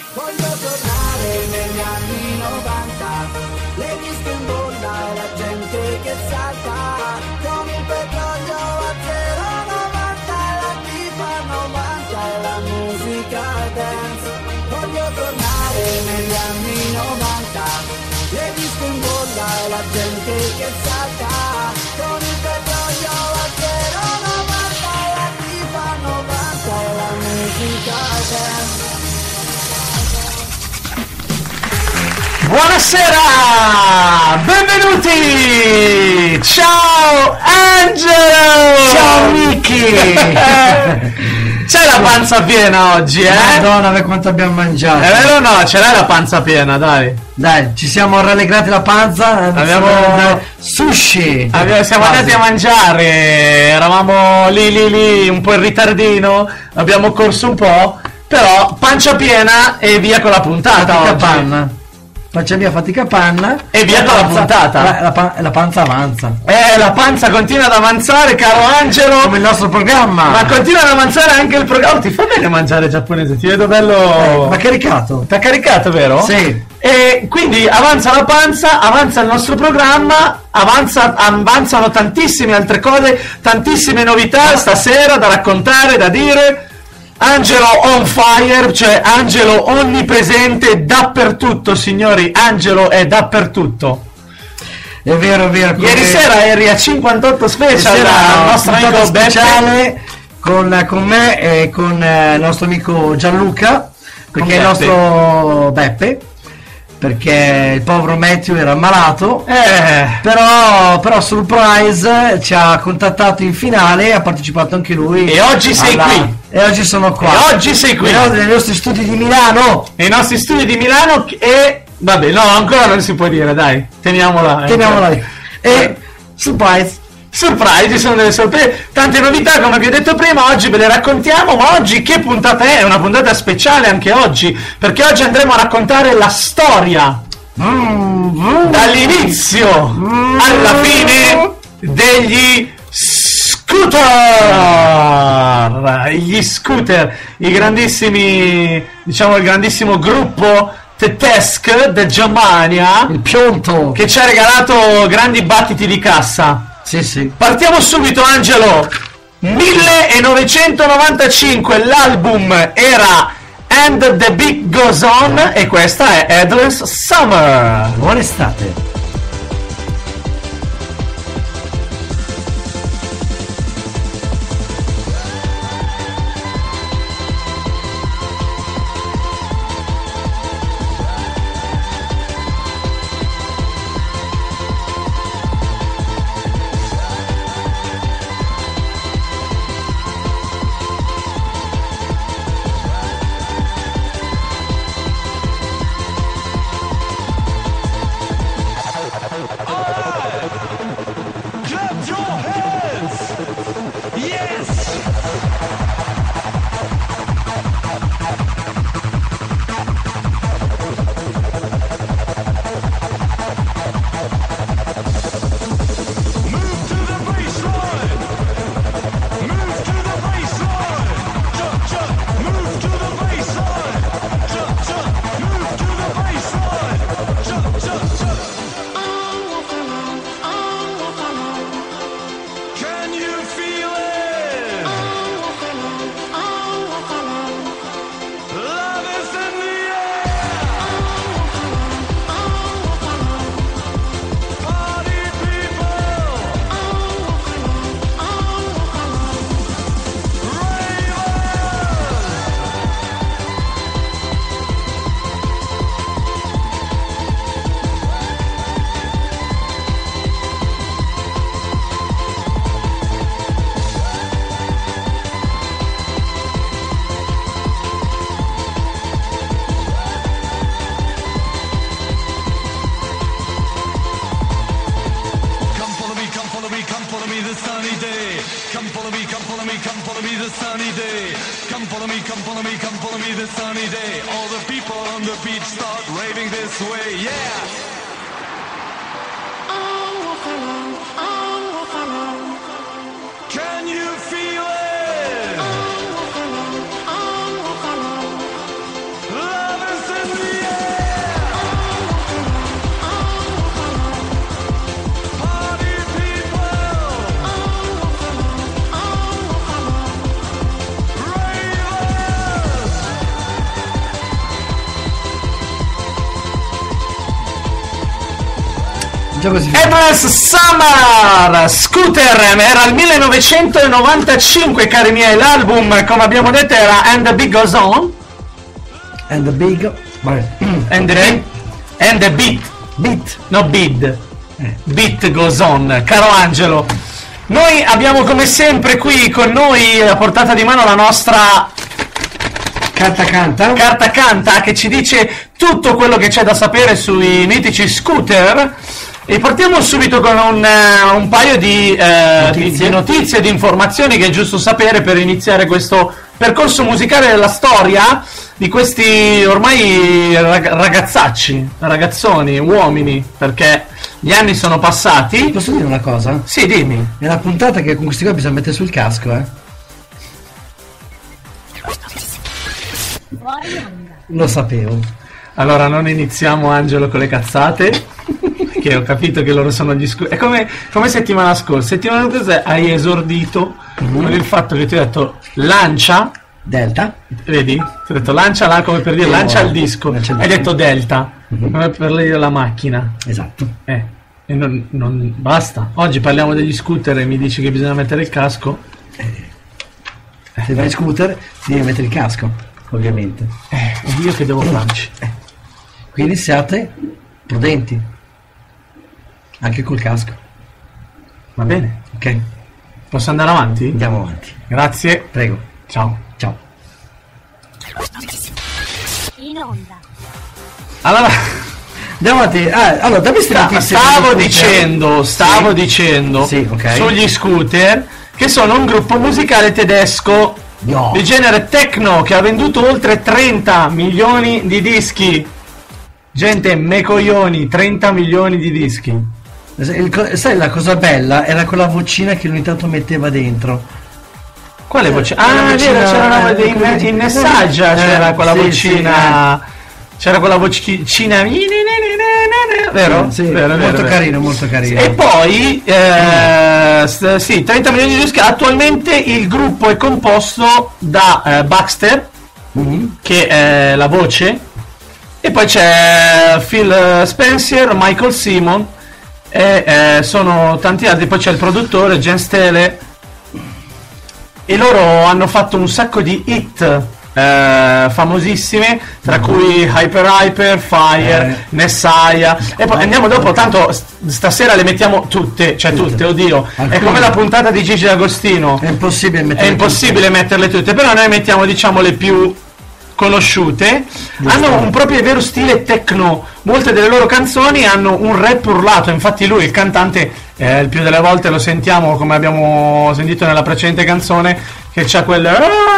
Voglio tornare negli anni 90, le disco in bolla e la gente che salta, con il petrolio a 0,90 e la tipa 90 e la musica dance. Voglio tornare negli anni 90, le disco in bolla e la gente che salta, con il petrolio a 0,90 e la tipa 90 e la musica dance. Buonasera, benvenuti! Ciao Angelo! Ciao Miki! C'è la panza piena oggi, Madonna, per quanto abbiamo mangiato! È vero o no? Ce l'hai la panza piena, dai! Dai, ci siamo rallegrati la panza, Abbiamo sushi! Siamo andati a mangiare, eravamo lì, un po' in ritardino, abbiamo corso un po', però pancia piena e via con la puntata Fatica oggi. panna. Faccia via fatica panna E via con la puntata. La panza avanza. La panza continua ad avanzare, caro Angelo. Come il nostro programma. Ma continua ad avanzare anche il programma. Ti fa bene mangiare giapponese? Ti vedo bello. Ma caricato. Ti ha caricato, vero? Sì. E quindi avanza la panza, avanza il nostro programma, avanzano tantissime altre cose, tantissime novità stasera da raccontare, da dire. Angelo on fire, cioè Angelo onnipresente dappertutto, signori. Angelo è dappertutto. È vero. Ieri sera eri a 58 special, il nostro amico speciale con me e con il nostro amico Gianluca, perché il nostro Beppe, perché il povero Matthew era ammalato, però surprise ci ha contattato in finale, ha partecipato anche lui e oggi sei qui. E oggi sono qua. E oggi sei qui. Nei nostri studi di Milano. Nei nostri studi di Milano e vabbè, no, ancora non si può dire, dai. Teniamola lì. E surprise, ci sono delle sorprese, tante novità come vi ho detto prima, oggi ve le raccontiamo, ma oggi che puntata è? È una puntata speciale anche oggi, perché oggi andremo a raccontare la storia dall'inizio alla fine degli scooter, i grandissimi, diciamo il grandissimo gruppo tedesco del Germania, il Pionto, che ci ha regalato grandi battiti di cassa. Sì. Partiamo subito, Angelo. 1995 l'album era And the Beat Goes On e questa è Endless Summer. Buona estate. Love is Già così. Endless Summer Scooter era il 1995, cari miei. L'album, come abbiamo detto, era And the Beat Goes On. And the big. And the beat, no bid. Beat goes on. Caro Angelo, noi abbiamo come sempre qui con noi a portata di mano la nostra Carta canta che ci dice tutto quello che c'è da sapere sui mitici scooter. E partiamo subito con un paio di notizie, di informazioni che è giusto sapere per iniziare questo percorso musicale della storia di questi ormai ragazzoni, uomini, perché gli anni sono passati. Posso dire una cosa? Sì, dimmi. È una puntata che con questi qua bisogna mettere sul casco, Lo sapevo. Allora non iniziamo, Angelo, con le cazzate. Che ho capito che loro sono gli scooter. È come settimana scorsa. Settimana scorsa hai esordito con il fatto che ti ho detto lancia Delta. Vedi? Ti ho detto lancia, come per dire lancia il disco. Hai detto Delta, come per dire la macchina. Esatto. E non basta. Oggi parliamo degli scooter e mi dici che bisogna mettere il casco. Se vai in scooter ti devi mettere il casco, ovviamente. Io che devo farci? Quindi siate prudenti. Anche col casco. Va bene. Ok. Posso andare avanti? Andiamo avanti. Grazie. Prego. Ciao. Ciao. In onda. Allora, andiamo avanti. Allora, dammi stavo dicendo sì, okay, sugli scooter, che sono un gruppo musicale tedesco di genere techno che ha venduto oltre 30 milioni di dischi. Gente, me coglioni, 30 milioni di dischi. Sai la cosa bella? Era quella vocina che ogni tanto metteva dentro. Quale voce? Ah, c'era una in messaggia, c'era quella vocina. C'era quella vocina. Vero? Sì, vero, molto vero. Carino, molto carino. E poi sì, 30 milioni di dischi. Attualmente il gruppo è composto da Baxter, che è la voce, e poi c'è Phil Spencer, Michael Simon, e sono tanti altri. Poi c'è il produttore Jen Stele, e loro hanno fatto un sacco di hit famosissime, tra cui Hyper, Fire, Messiah, e poi andiamo dopo, tanto stasera le mettiamo tutte, oddio, è come la puntata di Gigi D'Agostino, è impossibile metterle tutte, però noi mettiamo, diciamo, le più conosciute. Hanno un proprio e vero stile techno. Molte delle loro canzoni hanno un rap urlato, infatti lui, il cantante, il più delle volte lo sentiamo, come abbiamo sentito nella precedente canzone, che c'ha quel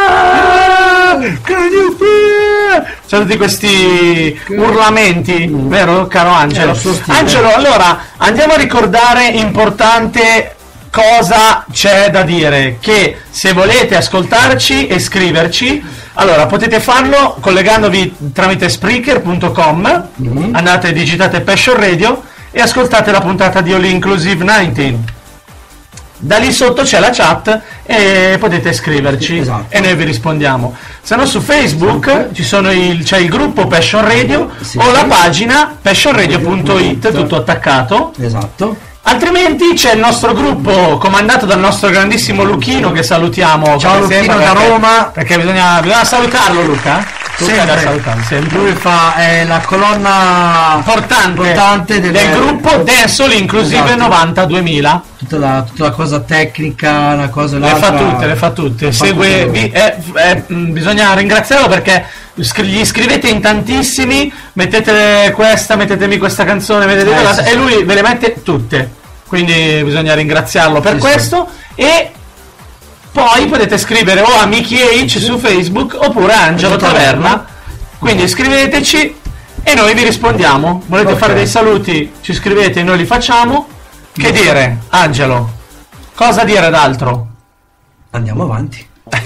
c'è tutti questi urlamenti, vero caro Angelo? Angelo, allora andiamo a ricordare, importante cosa c'è da dire, che se volete ascoltarci e scriverci, allora potete farlo collegandovi tramite Spreaker.com, andate e digitate Passion Radio e ascoltate la puntata di All Inclusive 19. Da lì sotto c'è la chat e potete scriverci, esatto, e noi vi rispondiamo. Se no su Facebook c'è il gruppo Passion Radio, o la pagina passionradio.it, tutto attaccato. Esatto. Altrimenti c'è il nostro gruppo comandato dal nostro grandissimo Luchino, che salutiamo. Ciao Luchino da Roma. Perché bisogna salutarlo, Luca. Sempre. Lui fa la colonna importante del gruppo Dance All Inclusive, esatto, 90-2000. Tutta la cosa tecnica, la cosa le fa tutte. Bisogna ringraziarlo perché gli scrivete in tantissimi, mettete questa, mettetemi questa canzone, mettete e lui ve le mette tutte, quindi bisogna ringraziarlo per questo. E poi potete scrivere o a Mickey H su Facebook oppure a Angelo Taverna, quindi scriveteci e noi vi rispondiamo. Volete fare dei saluti, ci scrivete e noi li facciamo. Che dire, Angelo? Cosa dire d'altro? Andiamo avanti.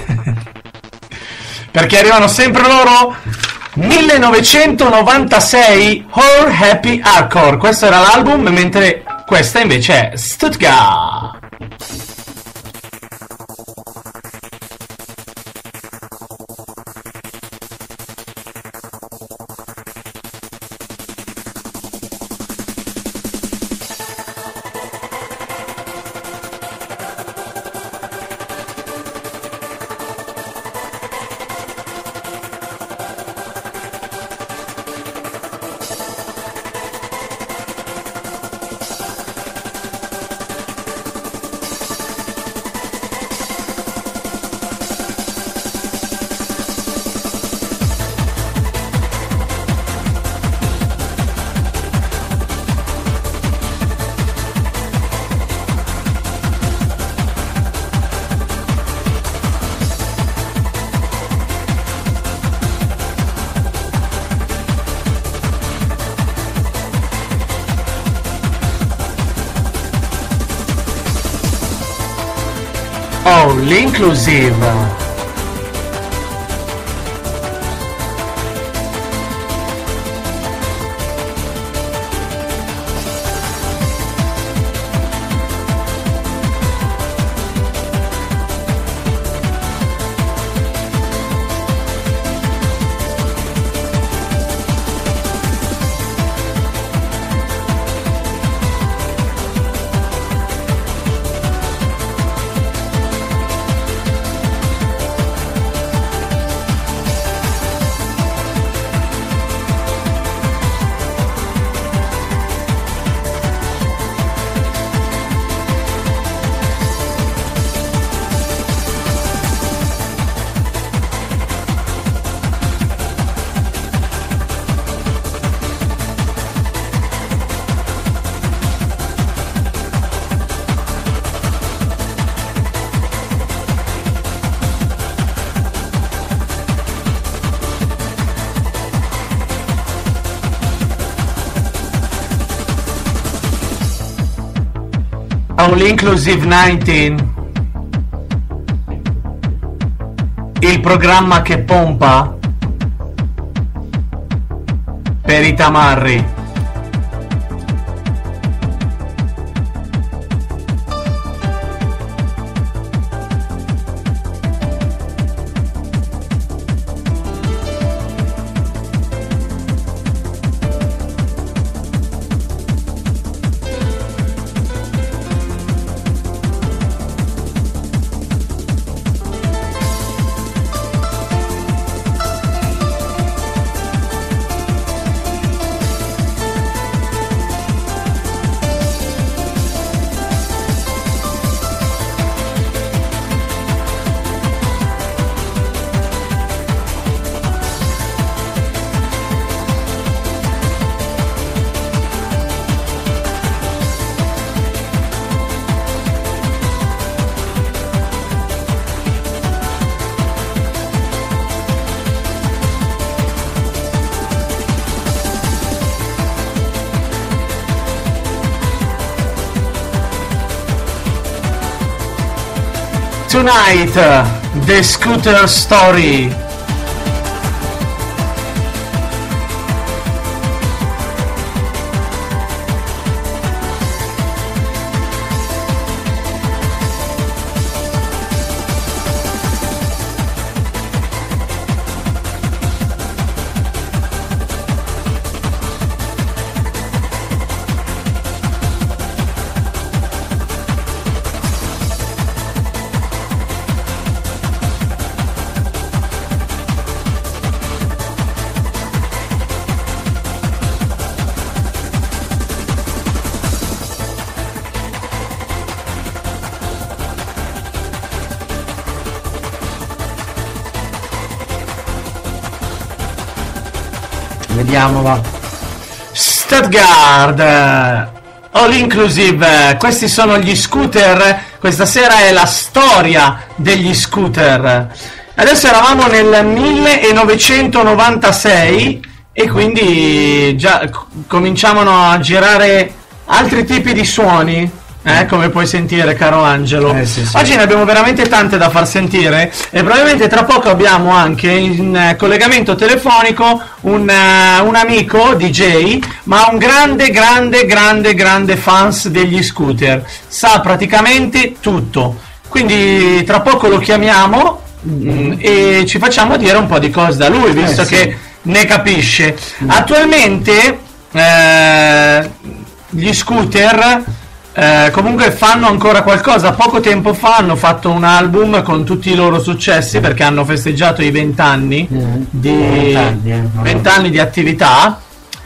Perché arrivano sempre loro. 1996, All Happy Hardcore, questo era l'album, mentre questa invece è Stuttgart. l'Inclusive. All-Inclusive 19, il programma che pompa per i tamarri. Tonight, the scooter story. Vediamo, va. Stuttgart, All Inclusive, questi sono gli scooter, questa sera è la storia degli scooter. Adesso eravamo nel 1996 e quindi già cominciavano a girare altri tipi di suoni. Come puoi sentire, caro Angelo. Sì. Oggi ne abbiamo veramente tante da far sentire e probabilmente tra poco abbiamo anche in collegamento telefonico un amico DJ, ma un grande fans degli scooter. Sa praticamente tutto. Quindi tra poco lo chiamiamo e ci facciamo dire un po' di cose da lui, visto che ne capisce. Attualmente gli scooter comunque fanno ancora qualcosa. Poco tempo fa hanno fatto un album con tutti i loro successi perché hanno festeggiato i 20 anni di attività.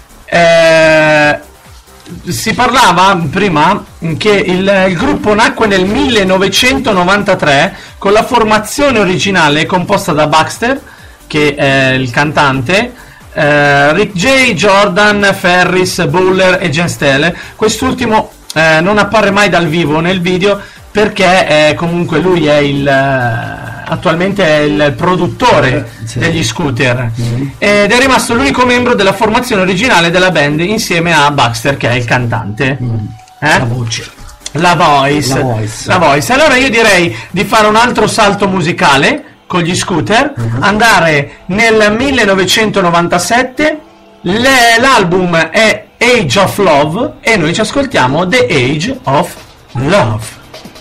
Si parlava prima che il gruppo nacque nel 1993 con la formazione originale composta da Baxter, che è il cantante, Rick J, Jordan, Ferris, Buller e Jen Steele. Quest'ultimo non appare mai dal vivo nel video perché comunque lui è attualmente è il produttore degli scooter ed è rimasto l'unico membro della formazione originale della band insieme a Baxter, che è il cantante. La voce. La Voice. Allora io direi di fare un altro salto musicale con gli Scooter, andare nel 1997, l'album è Age of Love e noi ci ascoltiamo The Age of Love.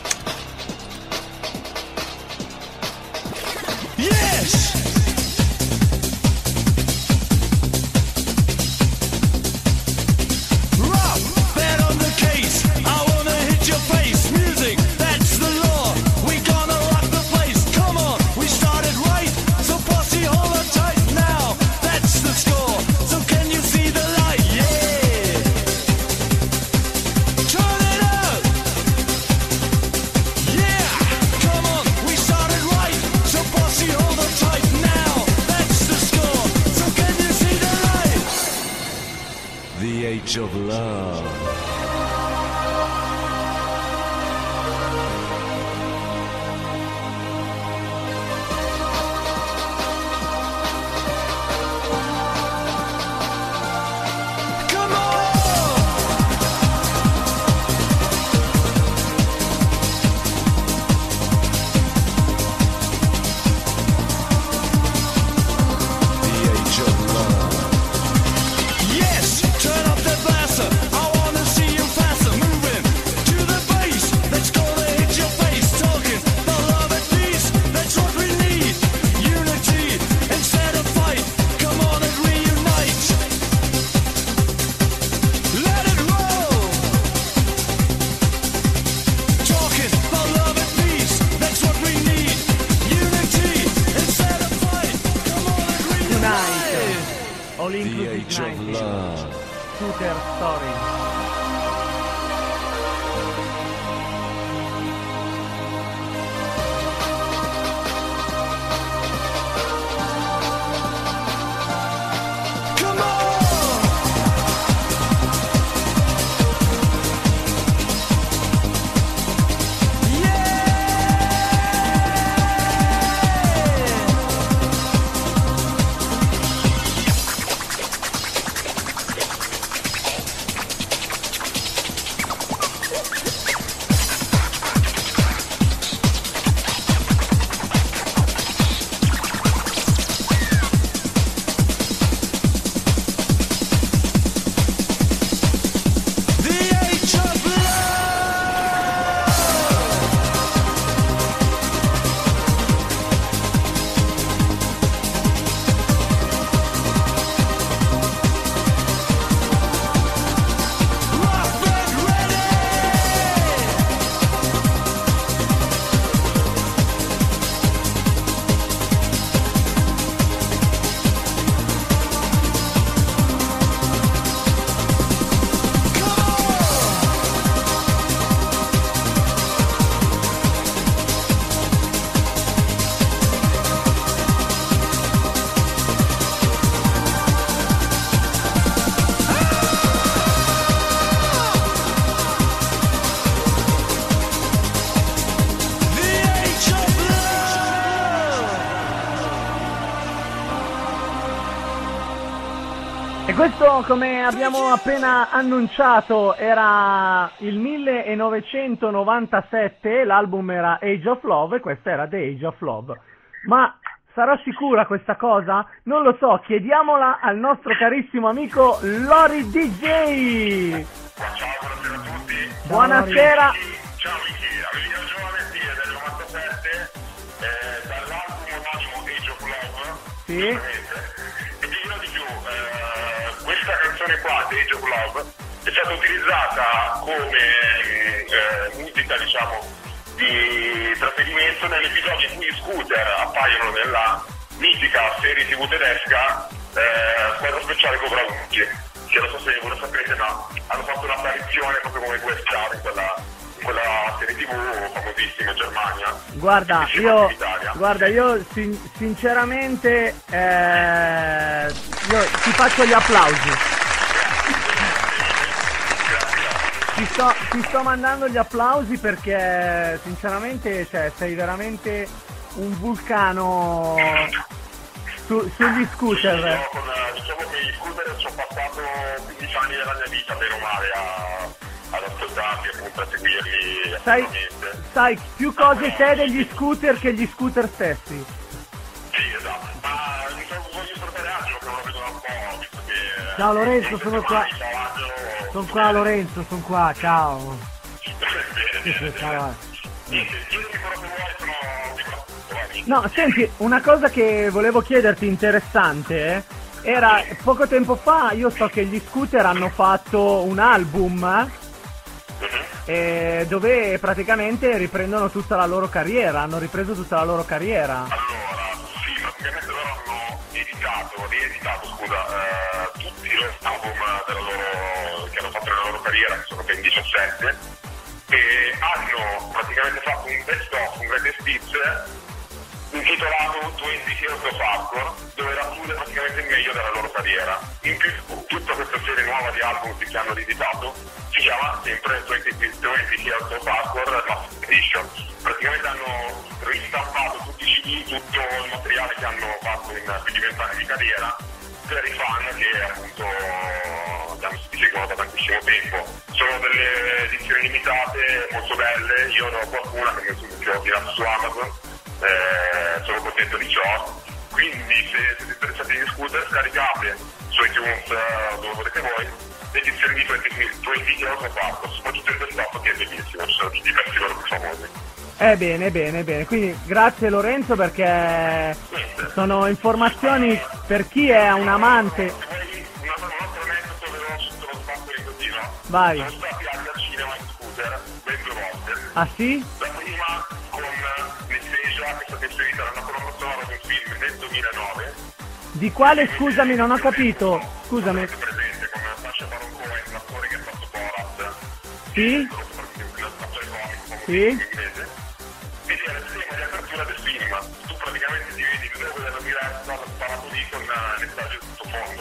Of love. Questo, come abbiamo appena annunciato, era il 1997, l'album era Age of Love e questa era The Age of Love. Ma sarà sicura questa cosa? Non lo so, chiediamola al nostro carissimo amico Lori DJ. Ciao, buonasera a tutti. Buonasera. Ciao Vicky, avevi ragione, sì, è del 97, dall'album omonimo Age of Love. Sì. E ti dirò di più, questa canzone qua, The Age of Love, è stata utilizzata come musica, diciamo, di trattenimento nell'episodio in cui i Scooter appaiono nella mitica serie TV tedesca Squadra Speciale Cobra 11, che non so se voi lo sapete, ma hanno fatto un'apparizione proprio come due schiavi in quella serie TV famosissima in Germania. Guarda, io sinceramente io ti faccio gli applausi. Ti sto mandando gli applausi perché sinceramente, cioè, sei veramente un vulcano sugli scooter. Diciamo che i scooter ci ho passato 15 anni della mia vita, bene o male, ad ascoltarli, appunto a seguirli Sai assolutamente. più cose te degli scooter che gli scooter stessi. Sì, esatto. Ma voglio salutare Angelo che non lo vedo da un po', visto che... Ciao Lorenzo, sono qua. Ciao Angelo. Sono qua Lorenzo, sono qua, ciao. Bene. Ciao. Niente, chiedimi quello che vuoi, sono di qua. No, senti, una cosa che volevo chiederti interessante era poco tempo fa, io so che gli scooter hanno fatto un album dove praticamente riprendono tutta la loro carriera, hanno ripreso tutta la loro carriera. Allora, sì, praticamente loro hanno rieditato, tutti gli album che hanno fatto nella loro carriera, che sono ben 17, e hanno praticamente fatto un best-of, un greatest hits, intitolato 20 Years of Hardcore, dove racchiude praticamente il meglio della loro carriera. In più, tutta questa serie nuova di album che hanno rieditato si chiama sempre 20 Years of Hardcore Last Edition. Praticamente hanno ristampato tutti i CD, tutto il materiale che hanno fatto in più di 20 anni di carriera per i fan che appunto ci seguono da tantissimo tempo. Sono delle edizioni limitate molto belle, io ne ho qualcuna che ho tirato su Amazon. Sono contento di ciò, quindi se siete interessati in scooter scaricate su iTunes dove volete voi l'edizione di 20 Years of Hardcore, soprattutto il best-of che è bellissimo, ci sono diversi loro più famosi. Bene, quindi grazie Lorenzo perché sono informazioni per chi è un amante. Se vuoi un altro aneddoto veloce sullo spazio di così, no? Vai. Sono stati anche al cinema in scooter ben 2 volte. Ah sì? La prima con Nestesia, che è stata inserita nella colonna sonora di un film nel 2009. Di quale, scusami, non ho capito. Scusami. Avete presente con Sacha Baron Cohen, l'attore che ha fatto Borat? Sì? L'attore comico, Sì? inglese. Ed era il tema di apertura del film. Tu praticamente ti vedi il logo della diretta sparato lì con Nestesia tutto fondo.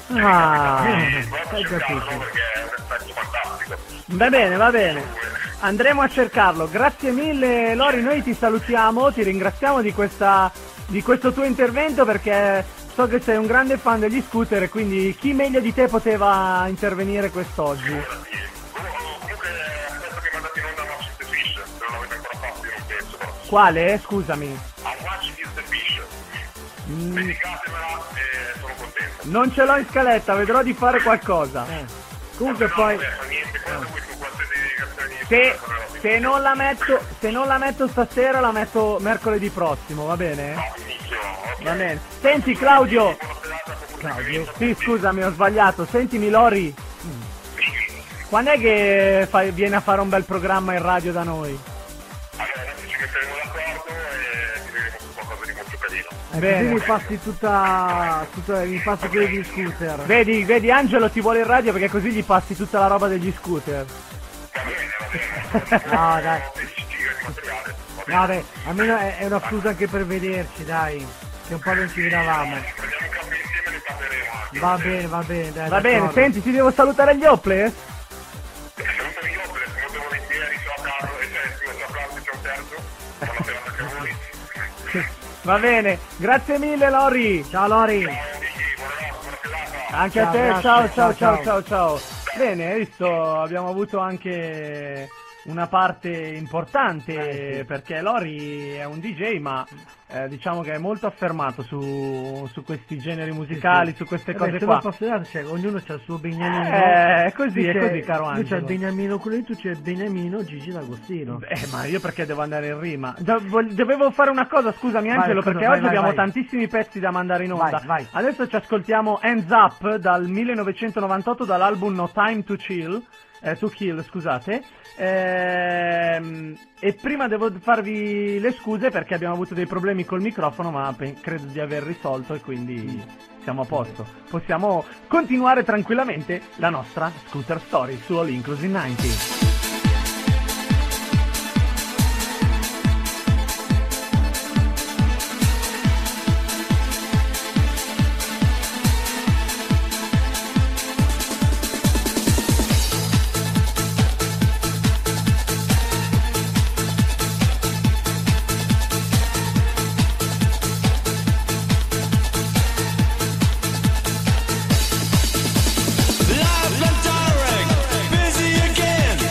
Hai capito. Perché è un effetto fantastico. Va bene. Andremo a cercarlo. Grazie mille Lori, noi ti salutiamo, ti ringraziamo di questo tuo intervento perché so che sei un grande fan degli scooter e quindi chi meglio di te poteva intervenire quest'oggi. Comunque aspetto che mandate in onda Watch the Fish, se non l'avete ancora fatto io non penso. Però. Quale? Scusami. A Watch the Fish. Dedicatemela e sono contento. Non ce l'ho in scaletta, vedrò di fare qualcosa. Comunque poi Niente, quando vuoi tu qualsiasi dedicazione se non la metto stasera la metto mercoledì prossimo, va bene? Va bene. Senti Claudio. Sì, scusami, ho sbagliato. Sentimi Lori. Quando è che vieni a fare un bel programma in radio da noi? Allora adesso ci metteremo d'accordo e diremo su qualcosa di molto carino. Bene. Mi passi mi passi quelli di scooter. Vedi Angelo ti vuole in radio perché così gli passi tutta la roba degli scooter. Va bene. No, dai. Di materiale. No, beh, almeno è una scusa anche per vederci, dai. Che un po' non ci vedavamo. Prendiamo un caffè insieme e ne parleremo. Va bene, dai. Va bene, d'accordo. senti, ti devo salutare gli Hopeless? Salutami io, molto volentieri, ciao Carlo e ciao Claudio, ciao Sergio. Buona serata anche a voi. Va bene, grazie mille Lori. Ciao Lori. Buona serata. Anche Ciao, a te, grazie, ciao. Bene, hai visto, abbiamo avuto anche una parte importante perché Lori è un DJ ma diciamo che è molto affermato su questi generi musicali, su queste cose qua. Cioè, ognuno c'ha il suo Beniamino. È così, caro Lui c'ha il Angelo. Beniamino quello lì, tu c'è il Beniamino Gigi D'Agostino. Ma io perché devo andare in rima? Dovevo fare una cosa, scusami Angelo, cosa? perché Vai, oggi abbiamo vai. tantissimi pezzi da mandare in onda. Vai. Adesso ci ascoltiamo Hands Up dal 1998 dall'album No Time to Kill, scusate. E prima devo farvi le scuse perché abbiamo avuto dei problemi col microfono, ma credo di aver risolto e quindi siamo a posto. Possiamo continuare tranquillamente la nostra Scooter Story su All Inclusive 90. Live and direct, busy again.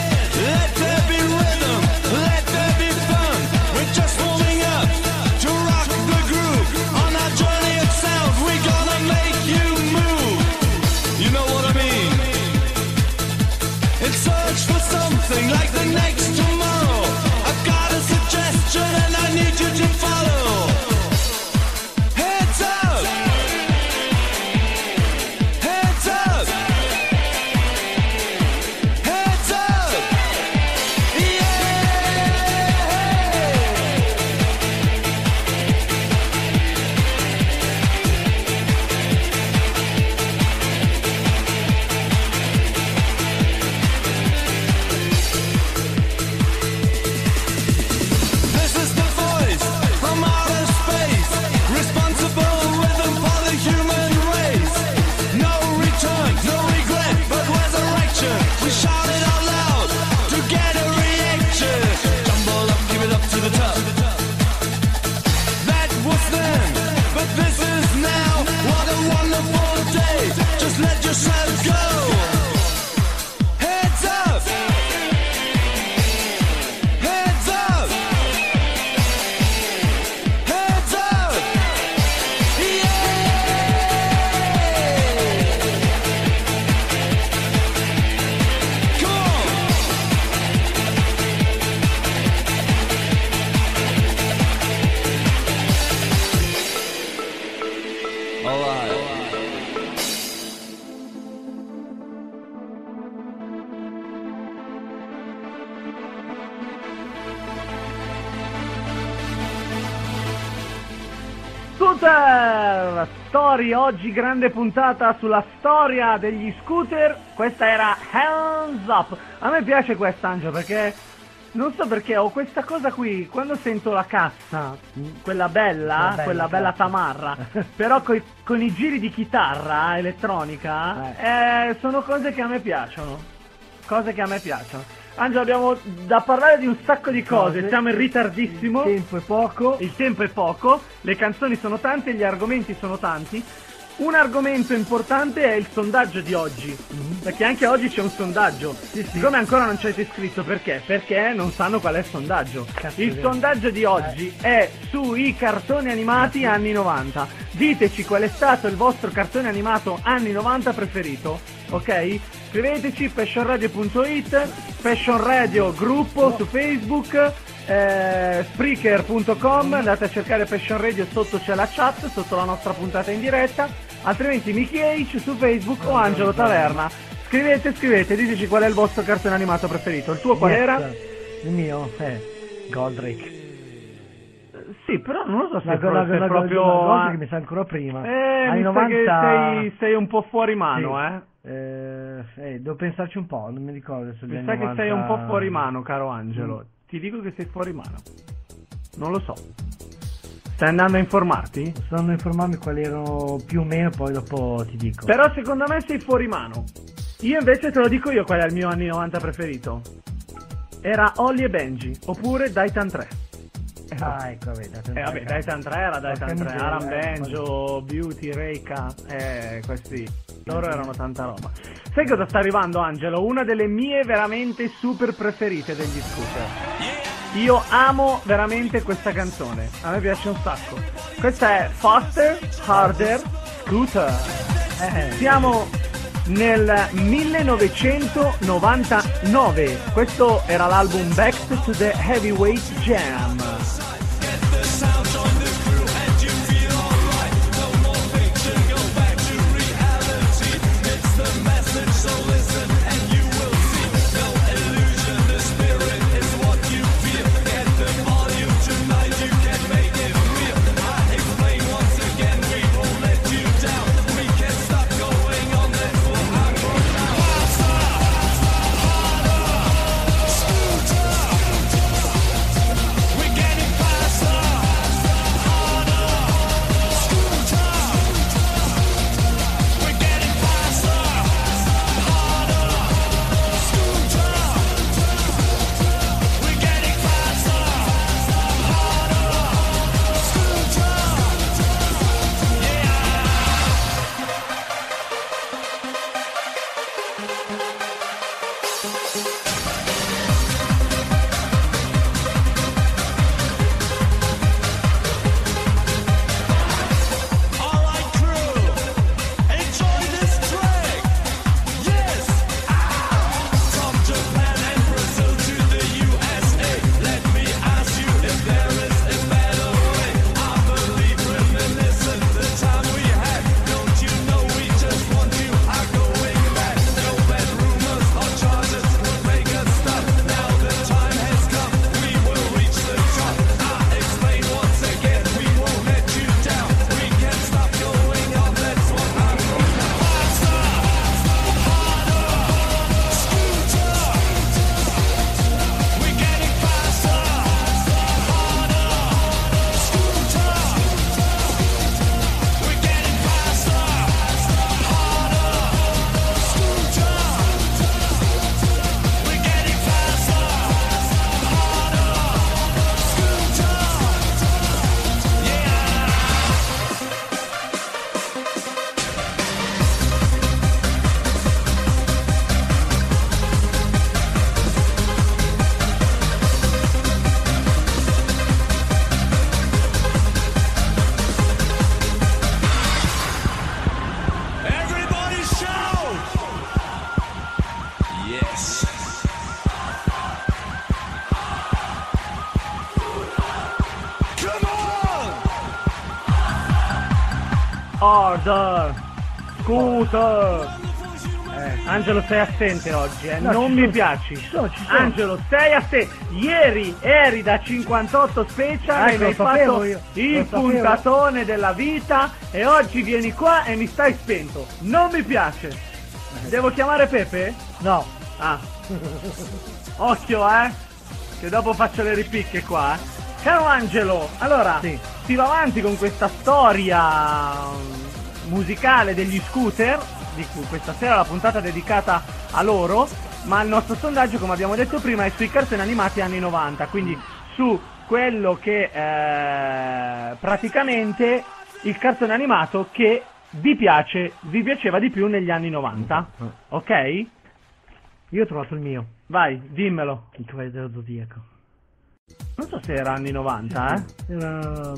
yourself go. Heads up. Heads up. Heads up. Yeah. Come on. All right. Scooter Story, oggi grande puntata sulla storia degli scooter. Questa era Hands Up. A me piace quest'Angelo perché non so perché ho questa cosa qui quando sento la cassa, quella bella tamarra, però con i giri di chitarra elettronica, sono cose che a me piacciono. Angelo, abbiamo da parlare di un sacco di cose, siamo in ritardissimo. Il tempo è poco, le canzoni sono tante, gli argomenti sono tanti. Un argomento importante è il sondaggio di oggi, perché anche oggi c'è un sondaggio. Siccome ancora non ci avete iscritto, perché? Perché non sanno qual è il sondaggio. Il sondaggio di oggi è sui cartoni animati anni 90. Diteci qual è stato il vostro cartone animato anni 90 preferito, ok? Scriveteci passionradio.it, Passion Radio gruppo su Facebook, Spreaker.com, andate a cercare Passion Radio, sotto c'è la chat, sotto la nostra puntata in diretta, altrimenti Mickey H su Facebook o Angelo Taverna. Scrivete, diteci qual è il vostro cartone animato preferito. Il tuo qual era? Il mio è Goldrake. Sì, però non lo so se La è proprio... Goldrake mi sa ancora prima. Mi sa che sei un po' fuori mano, devo pensarci un po', non mi ricordo adesso. Mi sa che sei un po' fuori mano, caro Angelo. Ti dico che sei fuori mano. Non lo so. Stai andando a informarti? Sto andando a informarmi quali erano più o meno, poi dopo ti dico. Però secondo me sei fuori mano. Io invece te lo dico io qual è il mio anni 90 preferito. Era Holly e Benji, oppure Daitan 3. Ecco, vabbè, Daitan 3 era Daitan 3, Aram Benjo, Beauty, Reika, questi, loro erano tanta roba. Sai cosa sta arrivando, Angelo? Una delle mie veramente super preferite degli scooter. Io amo veramente questa canzone, a me piace un sacco. Questa è Faster, Harder, Scooter. Siamo nel 1999, questo era l'album Back to the Heavyweight Jam. We get Scooter. Angelo, sei assente oggi, No, non ci mi sono, piaci. ci sono. Angelo, sei assente. Ieri eri da 58 special e Ecco, mi hai lo sapevo fatto io, il lo sapevo. puntatone della vita e oggi vieni qua e mi stai spento. Non mi piace. Devo chiamare Pepe? No. Ah. Occhio, che dopo faccio le ripicche qua. Caro Angelo, allora, Sì. si va avanti con questa storia musicale degli scooter, di cui questa sera la puntata è dedicata a loro, ma il nostro sondaggio, come abbiamo detto prima, è sui cartoni animati anni 90, quindi su quello che praticamente il cartone animato che vi piaceva di più negli anni 90, ok? Io ho trovato il mio. Vai, dimmelo. Il Cavaliere dello Zodiaco. Non so se era anni 90, Era...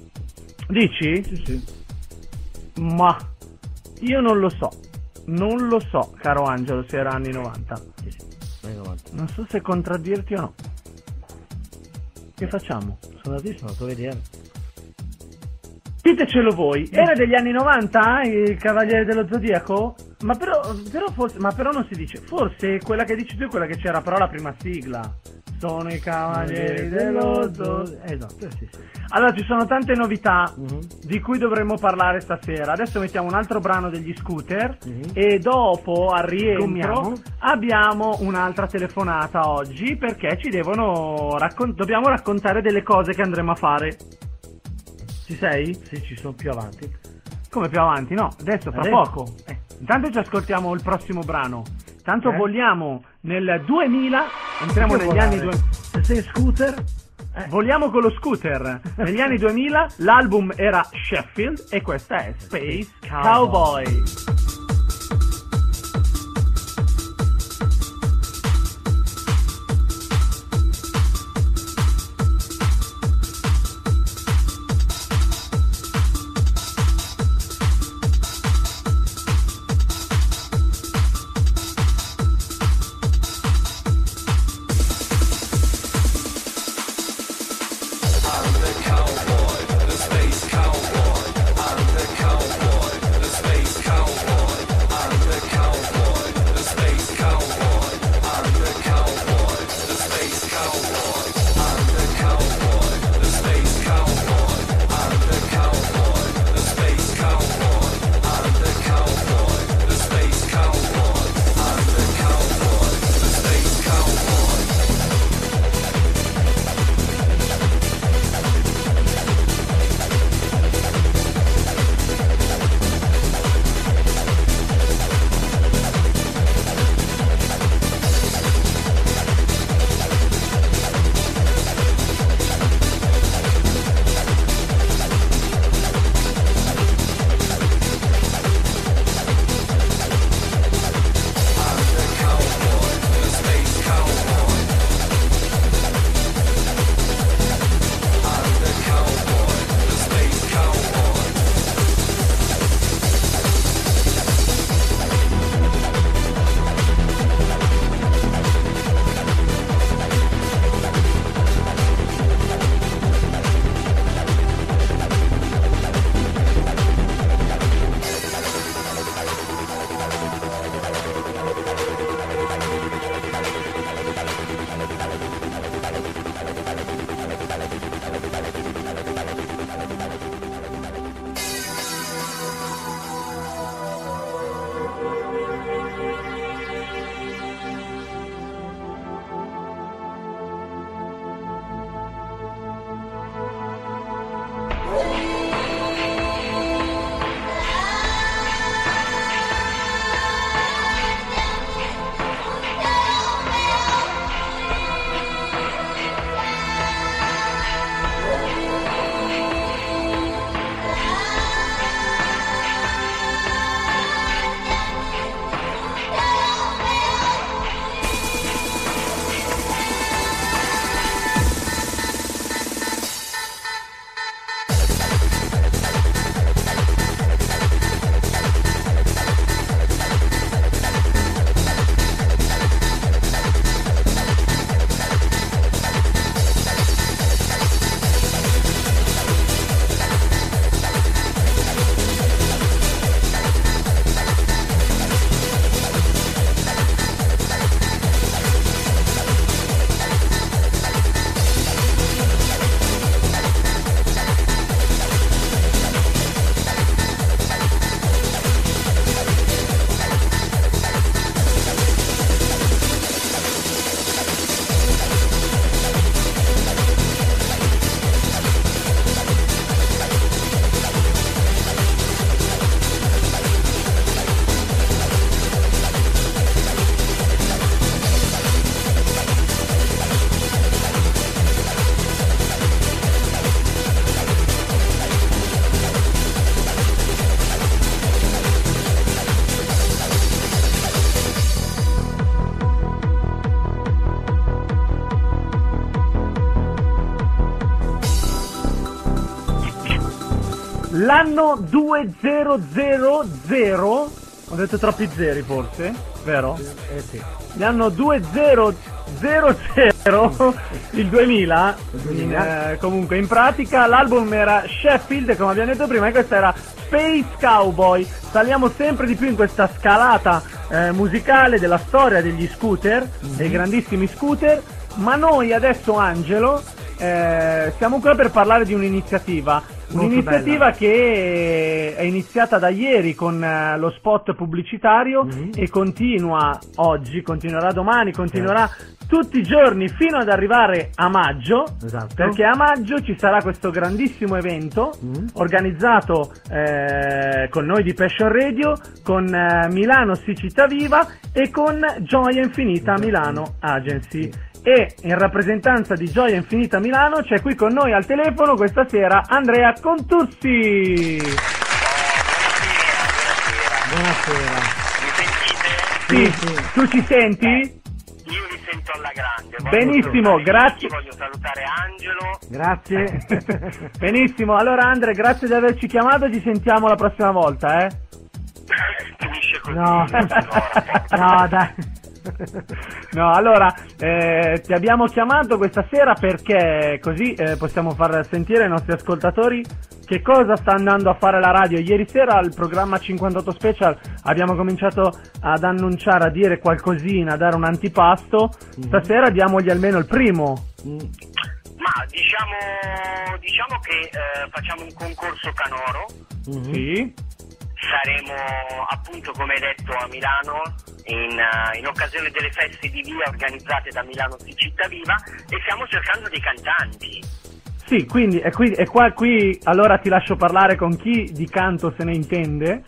Dici? Sì. Ma io non lo so. Non lo so, caro Angelo, se era anni 90. Sì. Anni 90. Non so se contraddirti o no. Che facciamo? Sono andato a vedere. Ditecelo voi, era degli anni 90 il Cavaliere dello Zodiaco? Ma però non si dice, forse quella che dici tu è quella che c'era però la prima sigla. Sono i Cavalieri dello Zodiaco. Esatto, sì. Allora ci sono tante novità Mhm. di cui dovremmo parlare stasera. Adesso mettiamo un altro brano degli scooter Mhm. e dopo al rientro Gommiamo. abbiamo un'altra telefonata oggi perché ci dobbiamo raccontare delle cose che andremo a fare. Ci sei? Sì, ci sono più avanti. Come più avanti? No, adesso fra Adesso? poco. Intanto ci ascoltiamo il prossimo brano. Tanto Eh? vogliamo nel 2000, entriamo Io negli anni volare. 2000. Se sei scooter, Voliamo con lo scooter. Negli anni 2000 l'album era Sheffield e questa è Space Cowboy. Cowboy, the space cowboy. I'm the cowboy, the space cowboy. l'anno 2000, ho detto troppi zeri forse, vero? Sì. L'anno 2000, il 2000, comunque in pratica l'album era Sheffield, come abbiamo detto prima, e questa era Space Cowboy. Saliamo sempre di più in questa scalata musicale della storia degli scooter, dei grandissimi scooter, ma noi adesso, Angelo, siamo qua per parlare di un'iniziativa. Un'iniziativa che è iniziata da ieri con lo spot pubblicitario e continua oggi, continuerà domani, continuerà tutti i giorni fino ad arrivare a maggio, Esatto. perché a maggio ci sarà questo grandissimo evento organizzato con noi di Passion Radio, con Milano Sì Città Viva e con Gioia Infinita Milano Agency. E in rappresentanza di Gioia Infinita Milano c'è qui con noi al telefono questa sera Andrea Contursi. Buonasera. Mi sentite? Sì, tu ci senti? Io vi sento alla grande. Benissimo, grazie. Voglio salutare Angelo. Grazie. Benissimo, allora Andre, grazie di averci chiamato, ci sentiamo la prossima volta, Finisce così. No. No, dai. No, allora, ti abbiamo chiamato questa sera perché così possiamo far sentire ai nostri ascoltatori che cosa sta andando a fare la radio. Ieri sera al programma 58 Special abbiamo cominciato ad annunciare, a dire qualcosina, a dare un antipasto. Stasera diamogli almeno il primo. Ma diciamo che facciamo un concorso canoro. Sì. Saremo appunto, come hai detto, a Milano in occasione delle feste di via organizzate da Milano Sì Città Viva, e stiamo cercando dei cantanti. Sì, quindi qui allora ti lascio parlare con chi di canto se ne intende.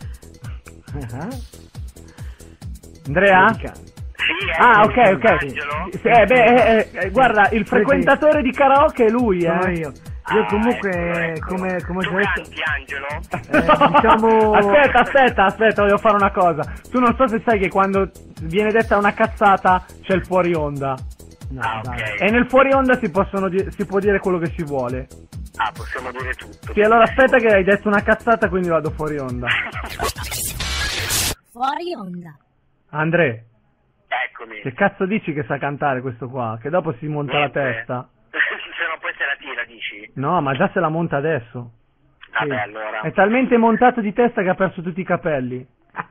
Andrea? Sì, Ok. Angelo? Guarda, il frequentatore di karaoke è lui, Sono io. Io comunque, ecco. come Tu ho già detto, canti, Angelo? diciamo... Aspetta, voglio fare una cosa. Tu non so se sai che quando viene detta una cazzata c'è il fuori onda. No, ok. dai. E nel fuori onda si può dire quello che si vuole. Possiamo dire tutto. Sì, allora aspetta che hai detto una cazzata, quindi vado fuori onda. Fuori onda. Andre, Eccomi. che cazzo dici che sa cantare questo qua? Che dopo si monta la Niente. testa. Se no poi se la tira, dici? No, ma già se la monta adesso. Vabbè, allora. È talmente montato di testa che ha perso tutti i capelli.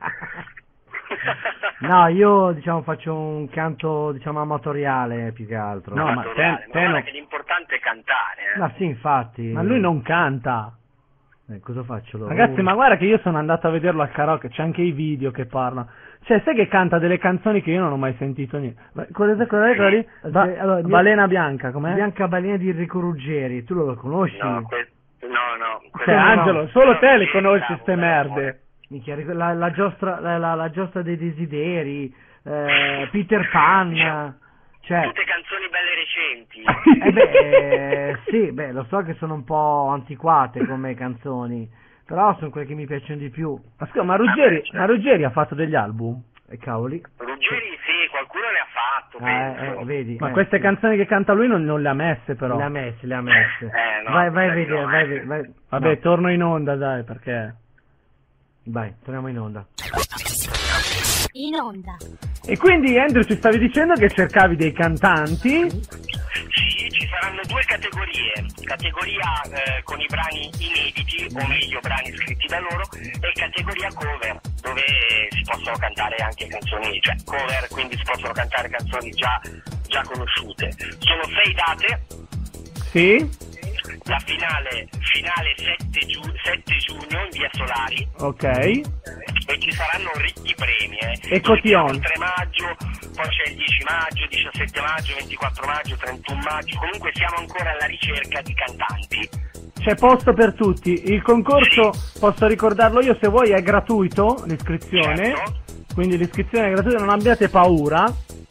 No, io diciamo faccio un canto diciamo amatoriale più che altro. No, ma Amatoriale, te guarda no. che l'importante è cantare. Ma sì, infatti. Ma lui non canta. Cosa faccio? Ragazzi, ma guarda che io sono andato a vederlo al karaoke, c'è anche i video che parlano. Cioè, sai che canta delle canzoni che io non ho mai sentito niente. Quella lì? Allora, Balena Bianca, com'è? Bianca Balena di Enrico Ruggeri, tu lo conosci? No, no. Cioè, Angelo, solo te le Sì, conosci bravo, ste merde. Minchia, la giostra dei desideri, Peter Pan, cioè... Tutte canzoni belle recenti. Sì, lo so che sono un po' antiquate come canzoni, però sono quelle che mi piacciono di più. Ma scusa, ma Ruggeri ha fatto degli album? E cavoli. Ruggeri sì, qualcuno ne ha fatto, penso. Vedi. Ma queste canzoni che canta lui non le ha messe però. Le ha messe. No, vai a no, vedere, vai. Vabbè, No, torno in onda, dai, perché... vai, torniamo in onda. In onda. E quindi, Andrew, ci stavi dicendo che cercavi dei cantanti? Sì, ci saranno due categorie. Categoria con i brani inediti, o meglio brani scritti da loro, e categoria cover, dove si possono cantare anche canzoni, cioè cover, quindi si possono cantare canzoni già conosciute. Sono 6 date. Sì? La finale 7 giugno in via Solari, Ok. e ci saranno ricchi premi. E cotillon. Il 3 maggio, poi c'è il 10 maggio, 17 maggio, 24 maggio, 31 maggio. Comunque siamo ancora alla ricerca di cantanti. C'è posto per tutti. Il concorso, posso ricordarlo io se vuoi, è gratuito, l'iscrizione. Certo. Quindi l'iscrizione è gratuita, non abbiate paura.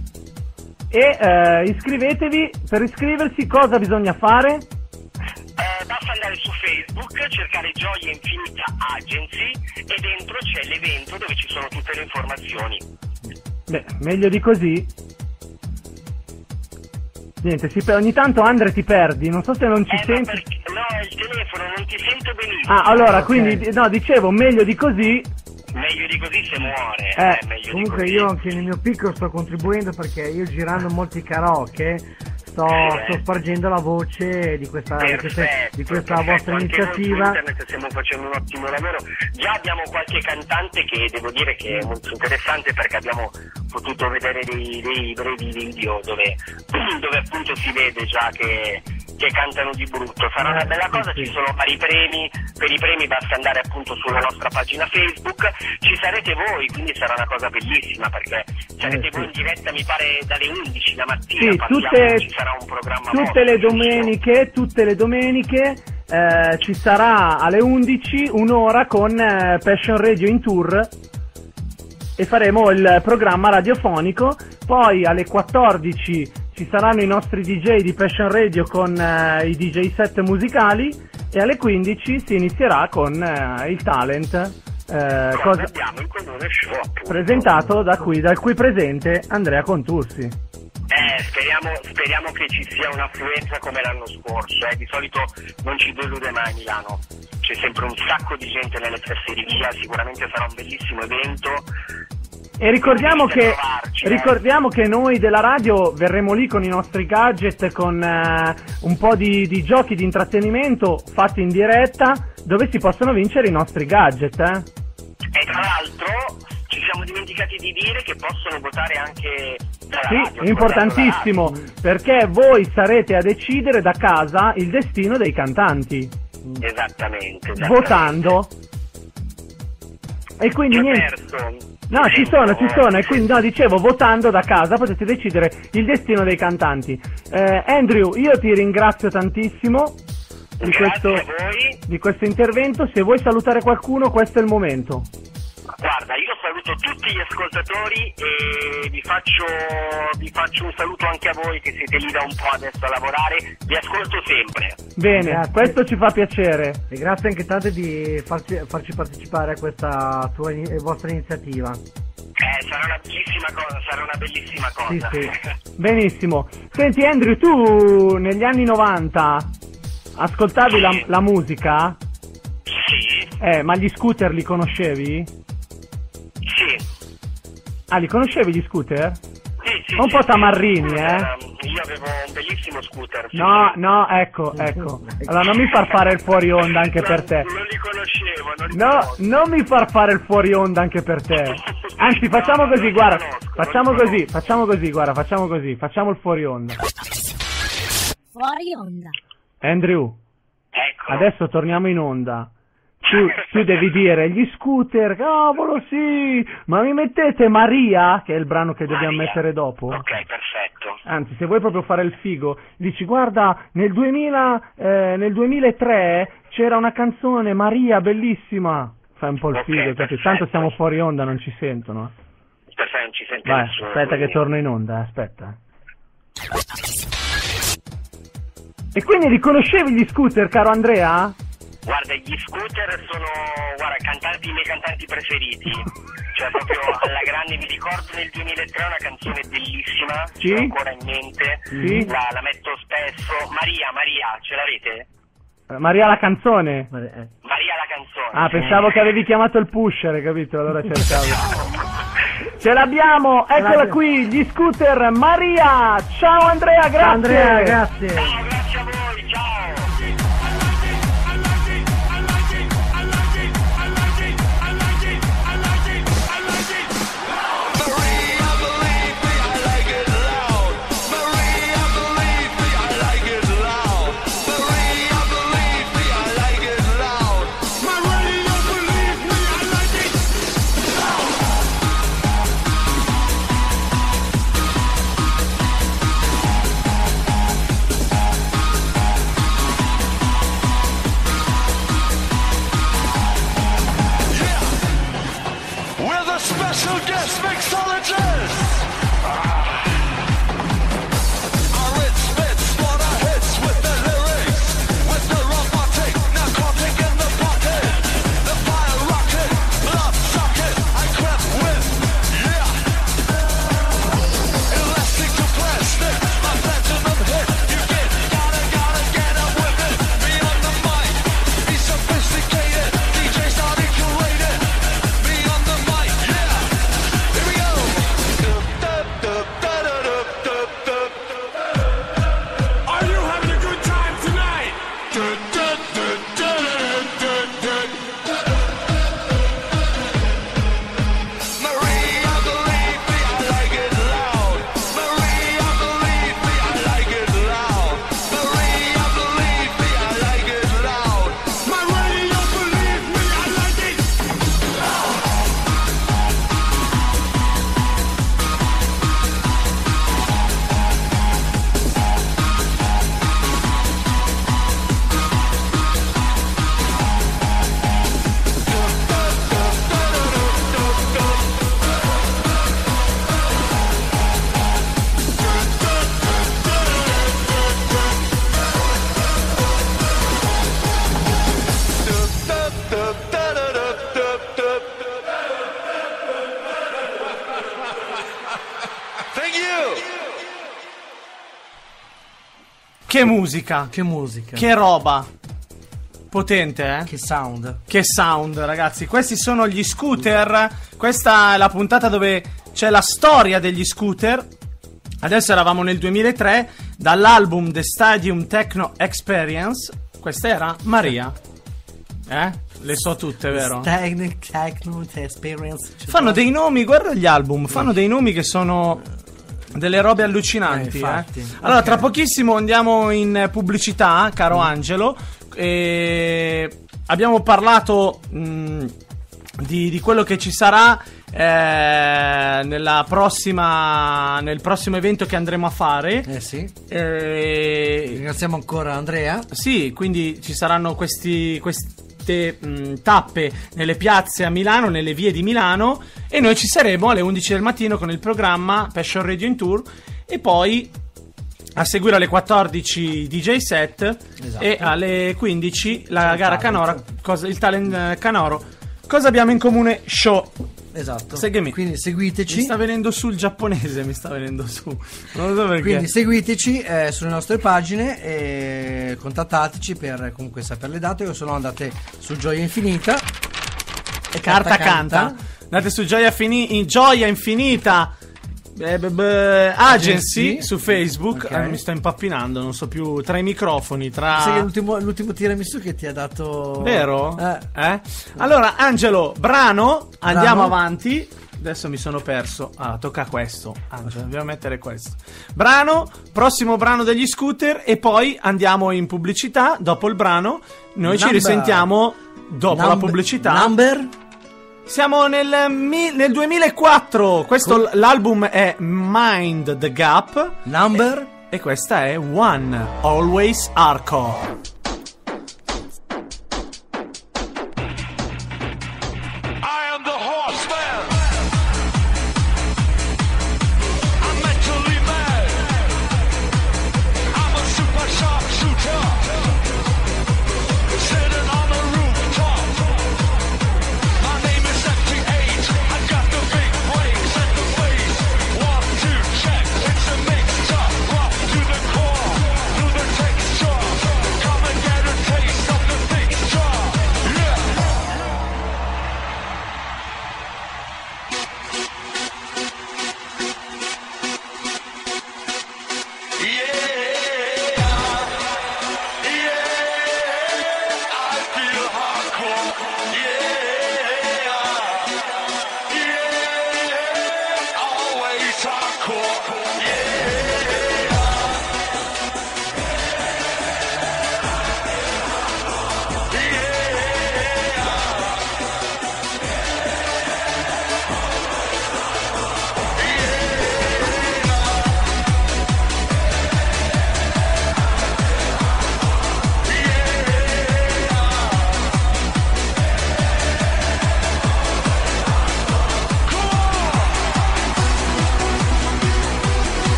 E iscrivetevi. Per iscriversi cosa bisogna fare? Basta andare su Facebook, cercare Gioia Infinita Agency, e dentro c'è l'evento dove ci sono tutte le informazioni. Beh, meglio di così. Niente, ogni tanto Andre ti perdi, non so se non ci Ma senti. no, è il telefono, non ti sento benissimo. Ah, allora, quindi, no, dicevo, meglio di così. Meglio di così se muore. Meglio Comunque di così. io anche nel mio piccolo sto contribuendo, perché io girando molti karaoke sto spargendo la voce di questa vostra Anche iniziativa. noi su internet stiamo facendo un ottimo lavoro. Già abbiamo qualche cantante che devo dire che è molto interessante, perché abbiamo potuto vedere dei brevi video dove appunto si vede già che cantano di brutto. Sarà una bella cosa, ci sono vari premi. Per i premi basta andare appunto sulla nostra pagina Facebook, ci sarete voi, quindi sarà una cosa bellissima, perché sarete voi in diretta, mi pare dalle 11 la mattina. Sì, ci sarà un programma tutte le domeniche ci sarà alle 11 un'ora con Passion Radio in tour, e faremo il programma radiofonico. Poi alle 14 ci saranno i nostri DJ di Passion Radio con i DJ set musicali, e alle 15 si inizierà con il talent abbiamo il comune show, appunto. presentato dal qui presente Andrea Contursi. Speriamo che ci sia un'affluenza come l'anno scorso. Di solito non ci delude mai Milano, c'è sempre un sacco di gente nelle fesserie, sicuramente sarà un bellissimo evento. E ricordiamo che noi della radio verremo lì con i nostri gadget, con un po' di giochi di intrattenimento fatti in diretta, dove si possono vincere i nostri gadget. E tra l'altro ci siamo dimenticati di dire che possono votare anche dalla radio. Sì, importantissimo, perché voi sarete a decidere da casa il destino dei cantanti. Esattamente. Votando. E quindi niente. No, ci sono, e quindi no, dicevo, votando da casa potete decidere il destino dei cantanti. Andrew, io ti ringrazio tantissimo di questo intervento. Se vuoi salutare qualcuno, questo è il momento. Guarda, io saluto tutti gli ascoltatori e vi faccio un saluto anche a voi che siete lì da un po' adesso a lavorare. Vi ascolto sempre. Bene, grazie. Questo ci fa piacere. E grazie anche tanto di farci partecipare a questa vostra iniziativa. Sarà una bellissima cosa. Sì. Benissimo. Senti Andrew, tu negli anni 90 ascoltavi la musica? Sì. Ma gli scooter li conoscevi? Sì. Ah, li conoscevi gli scooter? Sì. Un po' tamarrini, Io avevo un bellissimo scooter. No, ecco. Allora non mi far fare il fuori onda anche per te. Non li conoscevo, non mi far fare il fuori onda anche per te. Anzi, facciamo così, guarda. Facciamo così, facciamo il fuori onda. Fuori onda. Andrew, ecco. Adesso torniamo in onda. Tu devi dire gli scooter, cavolo sì, ma mi mettete Maria, che è il brano che dobbiamo mettere dopo. Ok, perfetto. Anzi, se vuoi proprio fare il figo, dici guarda, nel 2003 c'era una canzone Maria bellissima. Fai un po' il figo, perché tanto siamo fuori onda, non ci sentono. Perfetto, non ci sente Vai, nessuno. aspetta che torno in onda, aspetta. E quindi riconoscevi gli scooter, caro Andrea? Guarda, gli scooter sono i miei cantanti preferiti. Cioè proprio alla grande, mi ricordo nel 2003 una canzone bellissima, sì? ce l'ho ancora in mente, sì? la metto spesso. Maria, ce l'avete? Maria la canzone? Maria la canzone. Ah, pensavo che avevi chiamato il pusher, capito? Allora cercavo. Ce l'abbiamo, eccola qui, gli scooter Maria. Ciao Andrea, grazie. Ciao Andrea, grazie. Ciao, grazie a voi, ciao. Che musica, Che musica. che roba. Potente, eh? Che sound. Che sound, ragazzi. Questi sono gli Scooter. Questa è la puntata dove c'è la storia degli scooter. Adesso eravamo nel 2003, dall'album The Stadium Techno Experience. Questa era Maria. Le so tutte, vero? Techno Experience. Fanno dei nomi, guarda gli album, fanno dei nomi che sono delle robe allucinanti. Infatti. Allora, Ok. tra pochissimo andiamo in pubblicità, caro Angelo. Abbiamo parlato di quello che ci sarà nel prossimo evento che andremo a fare. Sì. Ringraziamo ancora Andrea. Sì, quindi ci saranno queste tappe nelle piazze a Milano, nelle vie di Milano, e noi ci saremo alle 11 del mattino con il programma Passion Radio in Tour, e poi a seguire alle 14 DJ set, Esatto. e alle 15 la gara talent. Canora, il talent canoro. Cosa abbiamo in comune? Show. Esatto. Seguimi. Quindi Mi seguiteci. sta venendo su il giapponese, mi sta venendo su. Non lo so perché. Quindi seguiteci sulle nostre pagine e contattateci per comunque sapere le date, o se no andate su Gioia Infinita e Carta canta. Andate su Gioia Infinita Agency su Facebook. Ok. Mi sto impappinando, non so più, tra i microfoni, tra... Sai che l'ultimo tiramisù che ti ha dato... Vero? Allora, Angelo, brano, andiamo avanti. Adesso mi sono perso. Tocca questo. Angelo, dobbiamo mettere questo. Prossimo brano degli Scooter, e poi andiamo in pubblicità. Dopo il brano noi ci Number. risentiamo dopo la pubblicità. Number? Siamo nel 2004. Questo l'album è Mind the Gap. Number? E questa è One Always Hardcore. I am the horseman. I'm mentally mad. I'm a super sharpshooter. Sitting on a rooftop. My name is FT8. I got the big brakes and the face. 1, 2, check. It's a mixture. Rough to the core. Through the texture. Come and get a taste of the picture. Yeah. I feel hardcore. Always hardcore.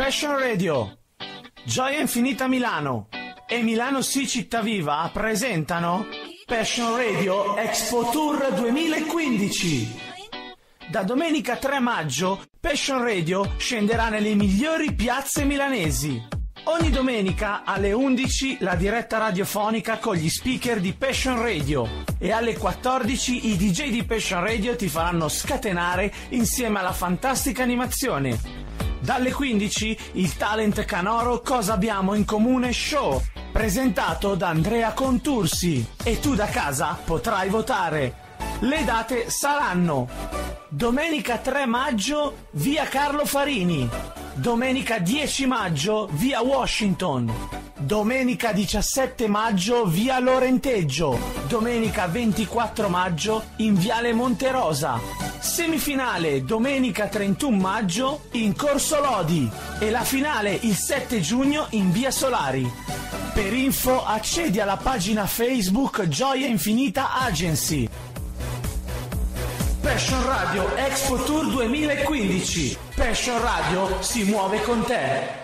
Passion Radio, Gioia Infinita Milano e Milano Sì Città Viva presentano Passion Radio Expo Tour 2015. Da domenica 3 maggio Passion Radio scenderà nelle migliori piazze milanesi. Ogni domenica alle 11 la diretta radiofonica con gli speaker di Passion Radio e alle 14 i DJ di Passion Radio ti faranno scatenare insieme alla fantastica animazione. Dalle 15 il talent canoro Cosa abbiamo in comune show, presentato da Andrea Contursi, e tu da casa potrai votare. Le date saranno: domenica 3 maggio via Carlo Farini, domenica 10 maggio via Washington, domenica 17 maggio via Lorenteggio, domenica 24 maggio in viale Monterosa, semifinale domenica 31 maggio in Corso Lodi e la finale il 7 giugno in via Solari. Per info accedi alla pagina Facebook Gioia Infinita Agency. Passion Radio Expo Tour 2015. Passion Radio si muove con te.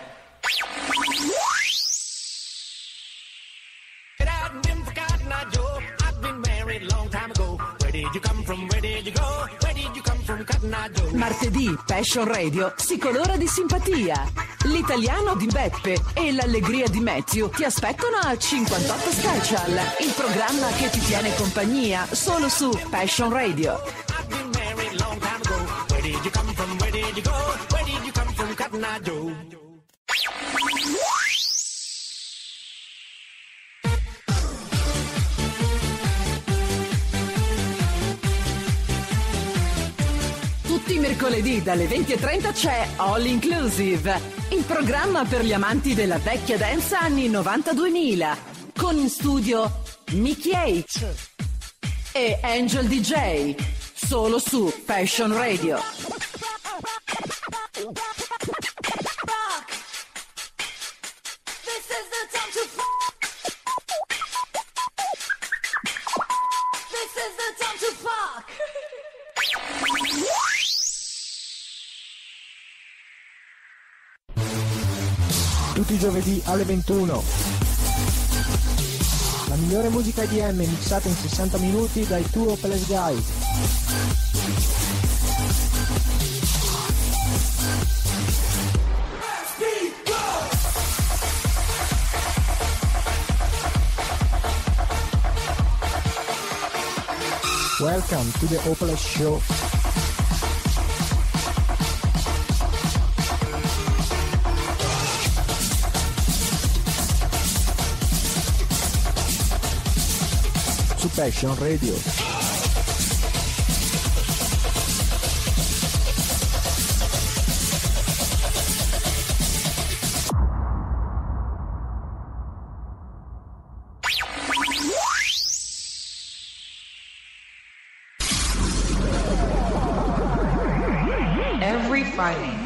Martedì Passion Radio si colora di simpatia. L'italiano di Beppe e l'allegria di Matthew ti aspettano a 58 Special, il programma che ti tiene compagnia solo su Passion Radio. Tutti i mercoledì dalle 20:30 c'è All Inclusive, il programma per gli amanti della vecchia dance anni 90-2000, con in studio Mickey H e Angel DJ, solo su Passion Radio. Tutti i giovedì alle 21. La migliore musica EDM mixata in 60 minuti dai Two Hopeless Guys. Welcome to the Hopeless Show. Su Passion Radio. Every Friday,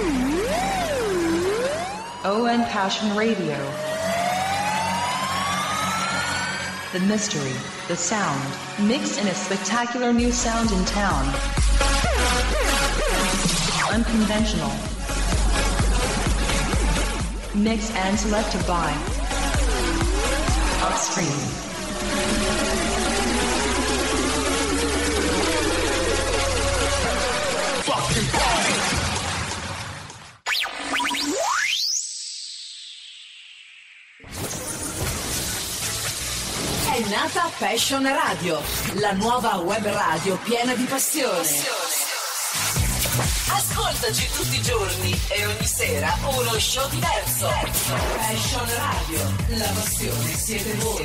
ON Passion Radio. The mystery, the sound, mixed in a spectacular new sound in town. Unconventional. Mixed and selected by Upstream. È nata Passion Radio, la nuova web radio piena di passione. Ascoltaci tutti i giorni e ogni sera uno show diverso. Passion Radio, la passione siete voi.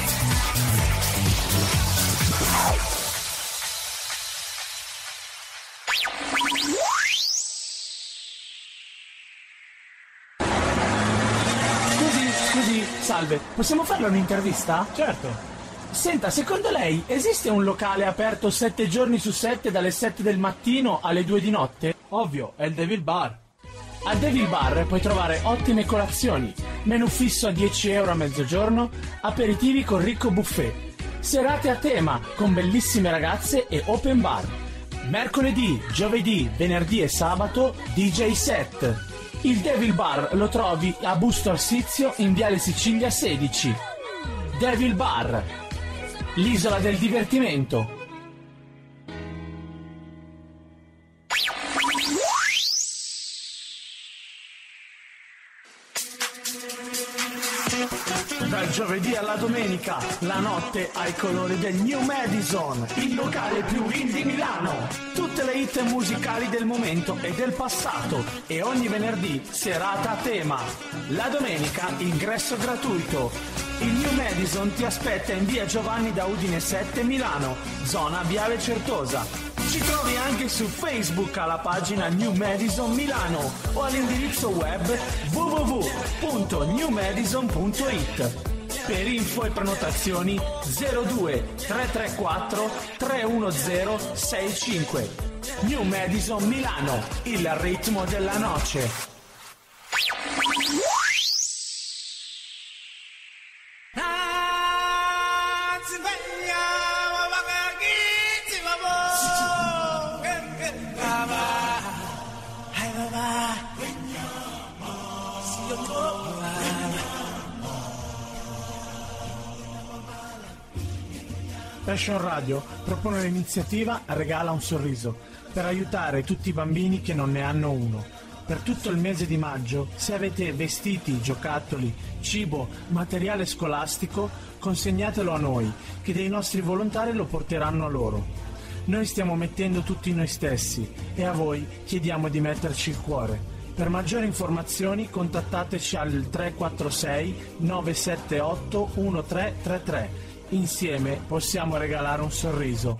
Scusi, salve, possiamo farle un'intervista? Certo. Senta, secondo lei esiste un locale aperto 7 giorni su 7 dalle 7 del mattino alle 2 di notte? Ovvio, è il Devil Bar. A Devil Bar puoi trovare ottime colazioni, menù fisso a 10 euro a mezzogiorno, aperitivi con ricco buffet, serate a tema con bellissime ragazze e open bar. Mercoledì, giovedì, venerdì e sabato DJ set. Il Devil Bar lo trovi a Busto Arsizio in Viale Sicilia 16. Devil Bar, l'isola del divertimento. Dal giovedì alla domenica, la notte ai colori del New Madison, il locale più indie di Milano. Tutte le hit musicali del momento e del passato, e ogni venerdì serata a tema. La domenica ingresso gratuito. Il New Madison ti aspetta in via Giovanni da Udine 7 Milano, zona Viale Certosa. Ci trovi anche su Facebook alla pagina New Madison Milano o all'indirizzo web www.newmadison.it. Per info e prenotazioni 02 334 310 65. New Madison Milano, il ritmo della noce. Passion Radio propone l'iniziativa Regala un sorriso per aiutare tutti i bambini che non ne hanno uno. Per tutto il mese di maggio, se avete vestiti, giocattoli, cibo, materiale scolastico, consegnatelo a noi, che dei nostri volontari lo porteranno a loro. Noi stiamo mettendo tutti noi stessi e a voi chiediamo di metterci il cuore. Per maggiori informazioni contattateci al 346 978 1333. Insieme possiamo regalare un sorriso.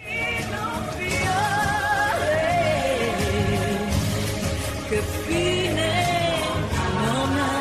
Che fine non ha.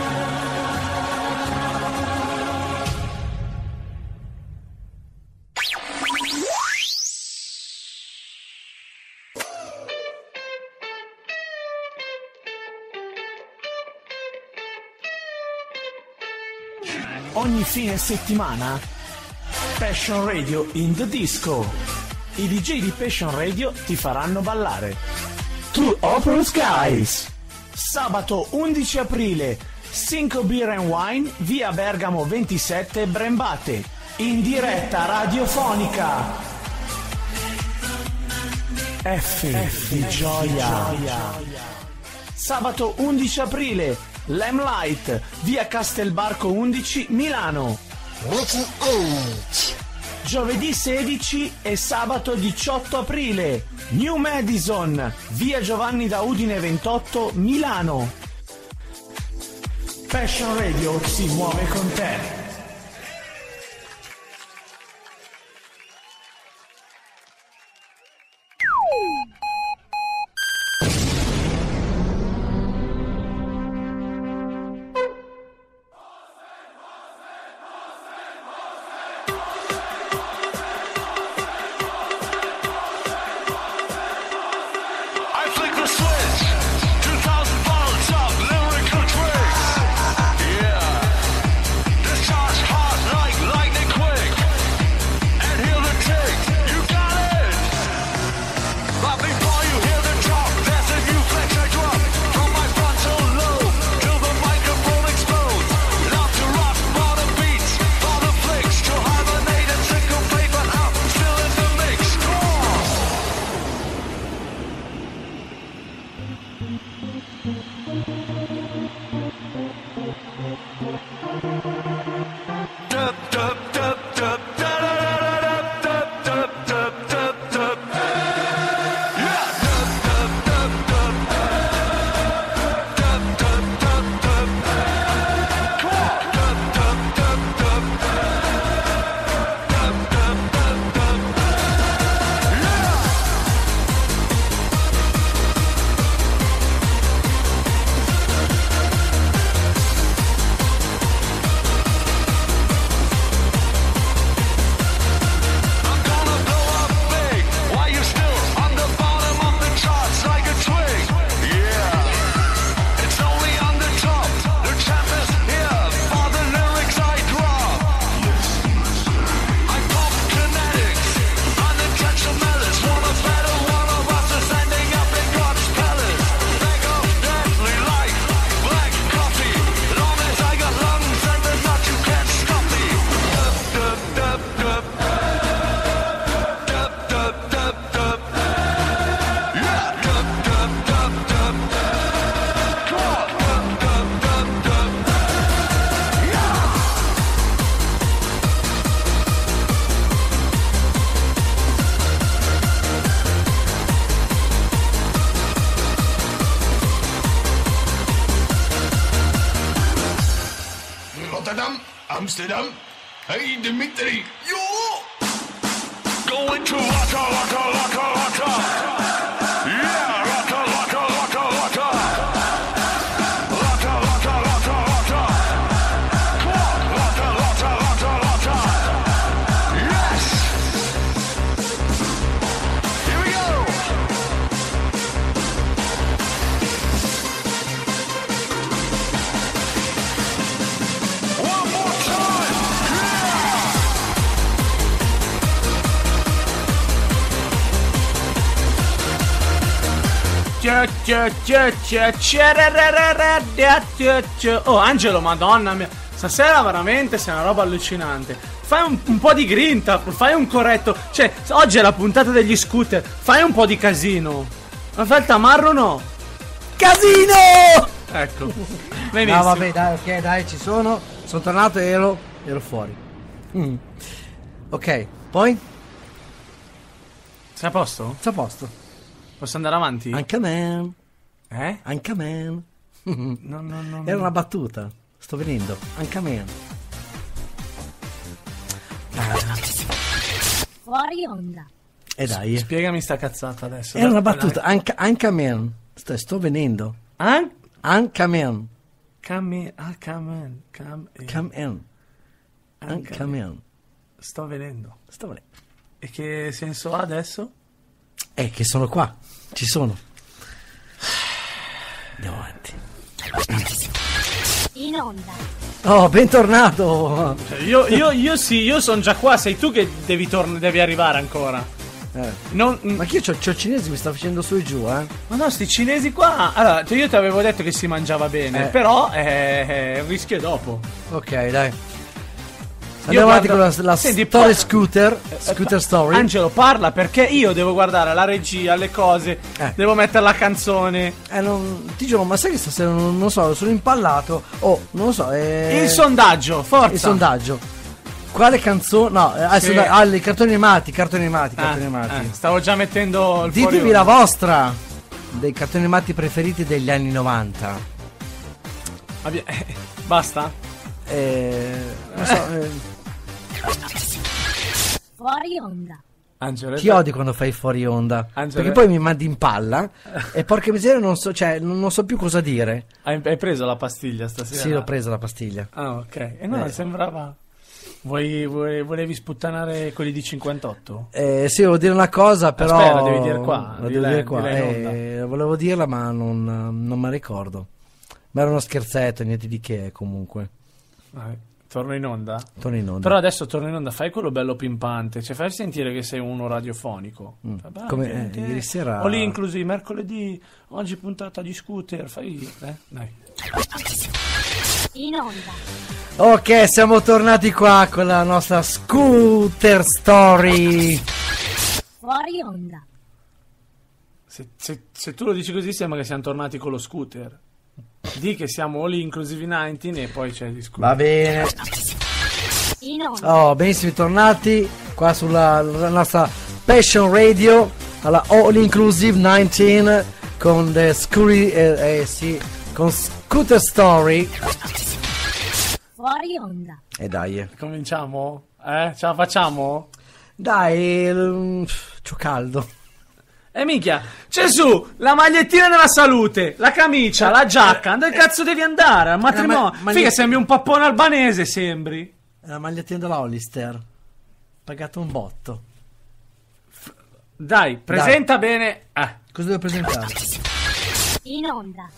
Ogni fine settimana Passion Radio in the Disco. I DJ di Passion Radio ti faranno ballare. Two Open Skies. Sabato 11 aprile, Cinco Beer and Wine, via Bergamo 27 Brembate. In diretta radiofonica. F di gioia. Sabato 11 aprile, Lamplight, via Castelbarco 11 Milano. Giovedì 16 e sabato 18 aprile, New Madison, via Giovanni da Udine 28 Milano. Passion Radio si muove con te. Amsterdam. Hey, Dimitri. Yo! Going to Waka Waka Waka Waka. Yeah, Waka Waka Waka Waka. Waka Waka Waka Waka. Come on, Waka Waka Waka Waka. Yes! Here we go! One more time! Oh Angelo, madonna mia, stasera veramente sei una roba allucinante. Fai un po' di grinta, fai un corretto. Cioè, oggi è la puntata degli scooter. Fai un po' di casino. Ma fai il tamarro no? Casino! Ecco. Benissimo. No, vabbè, dai, ok, dai, ci sono. Sono tornato e ero fuori. Ok, poi? Sei a posto? Sei a posto. Posso andare avanti? Anche a me. Anche a me. No. Era una battuta. Sto venendo. Anche a me. Fuori onda. E dai. Spiegami sta cazzata adesso. Era una battuta. Anche a me. Sto venendo. Anche a me. Come in. Anche a me. Sto venendo. Sto venendo. E che senso ha adesso? Che sono qua. Ci sono. Andiamo avanti. In onda. Oh, bentornato. Cioè, io sono già qua. Sei tu che devi arrivare ancora. Ma che io c'ho il cinese, mi sta facendo su e giù, Ma no, sti cinesi qua. Allora, io ti avevo detto che si mangiava bene. Però il rischio è dopo. Ok, dai. Andiamo avanti con la story scooter story. Angelo, parla, perché io devo guardare la regia, le cose, devo mettere la canzone. Ti giuro, ma sai che stasera non so, sono impallato. Non lo so. Il sondaggio, forza. Il sondaggio. Quale canzone? No, i cartoni animati. Stavo già mettendo il fuori. Ditemi la vostra dei cartoni animati preferiti degli anni 90. Basta? Non so. Fuori onda. Angelo, ti odi quando fai fuori onda, Angelo, perché poi mi mandi in palla e porca miseria non so più cosa dire. Hai preso la pastiglia stasera? Sì, l'ho presa la pastiglia. Ah, ok. E no, sembrava... Volevi sputtanare quelli di 58? Sì, volevo dire una cosa, però... Aspetta, devi dire qua. Volevo dirla, ma non me la ricordo. Ma era uno scherzetto, niente di che, comunque. Torno in onda? Torno in onda. Però adesso torno in onda, fai quello bello pimpante, cioè fai sentire che sei uno radiofonico. Come ieri sera. O lì inclusi mercoledì, oggi puntata di scooter, fai... dai. In onda. Ok, siamo tornati qua con la nostra scooter story. Fuori onda. Se tu lo dici così sembra che siamo tornati con lo scooter. Di che siamo All Inclusive 19 e poi c'è il discorso. Va bene. Benissimo, tornati qua sulla nostra Passion Radio alla All Inclusive 19 con con Scooter Story. Fuori onda. E dai. Cominciamo? Ce la facciamo? Dai, c'ho caldo. Minchia, c'è su la magliettina della salute, la camicia, la giacca. Dove cazzo devi andare? Al matrimonio? Figa, sembri un pappone albanese, sembri. La magliettina della Hollister. Pagato un botto. Dai, presenta bene. Cosa devo presentare? In onda.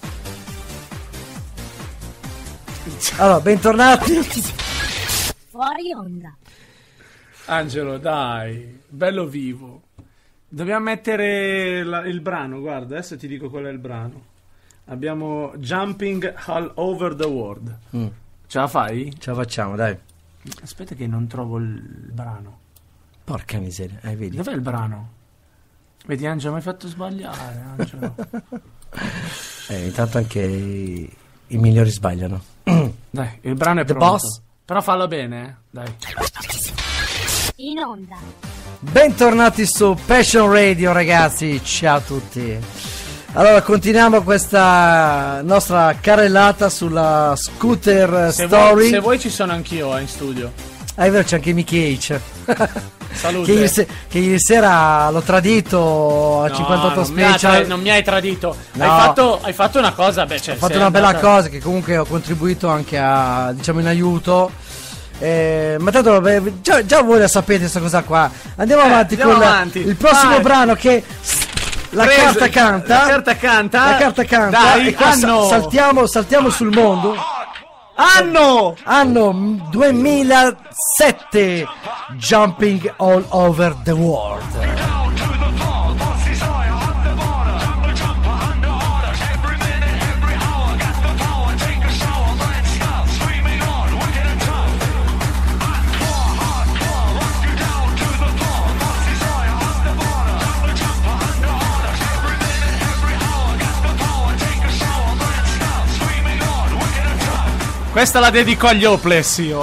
Allora, bentornati. Fuori onda. Angelo, dai, bello vivo. Dobbiamo mettere il brano, guarda, adesso ti dico qual è il brano. Abbiamo Jumping All Over the World. Ce la fai? Ce la facciamo, dai. Aspetta che non trovo il brano. Porca miseria, vedi? Dov'è il brano? Vedi Angelo, mi hai fatto sbagliare, Angelo. Intanto anche i migliori sbagliano. Dai, il brano è The pronto. Boss. Però fallo bene, dai. In onda. Bentornati su Passion Radio, ragazzi. Ciao a tutti. Allora continuiamo questa nostra carrellata sulla scooter story. Se vuoi ci sono anch'io in studio. È vero, c'è anche Mickey H. Salute. Che ieri sera l'ho tradito a 58 special. Non mi hai tradito. No. Hai fatto una cosa, ho fatto una bella cosa che comunque ho contribuito anche a, diciamo, in aiuto. Ma tanto già voi la sapete questa cosa qua. Andiamo avanti con il prossimo brano che la carta canta. Dai, e qua saltiamo sul mondo. Anno 2007, Jumping All Over the World. Questa la dedico agli Hopeless io,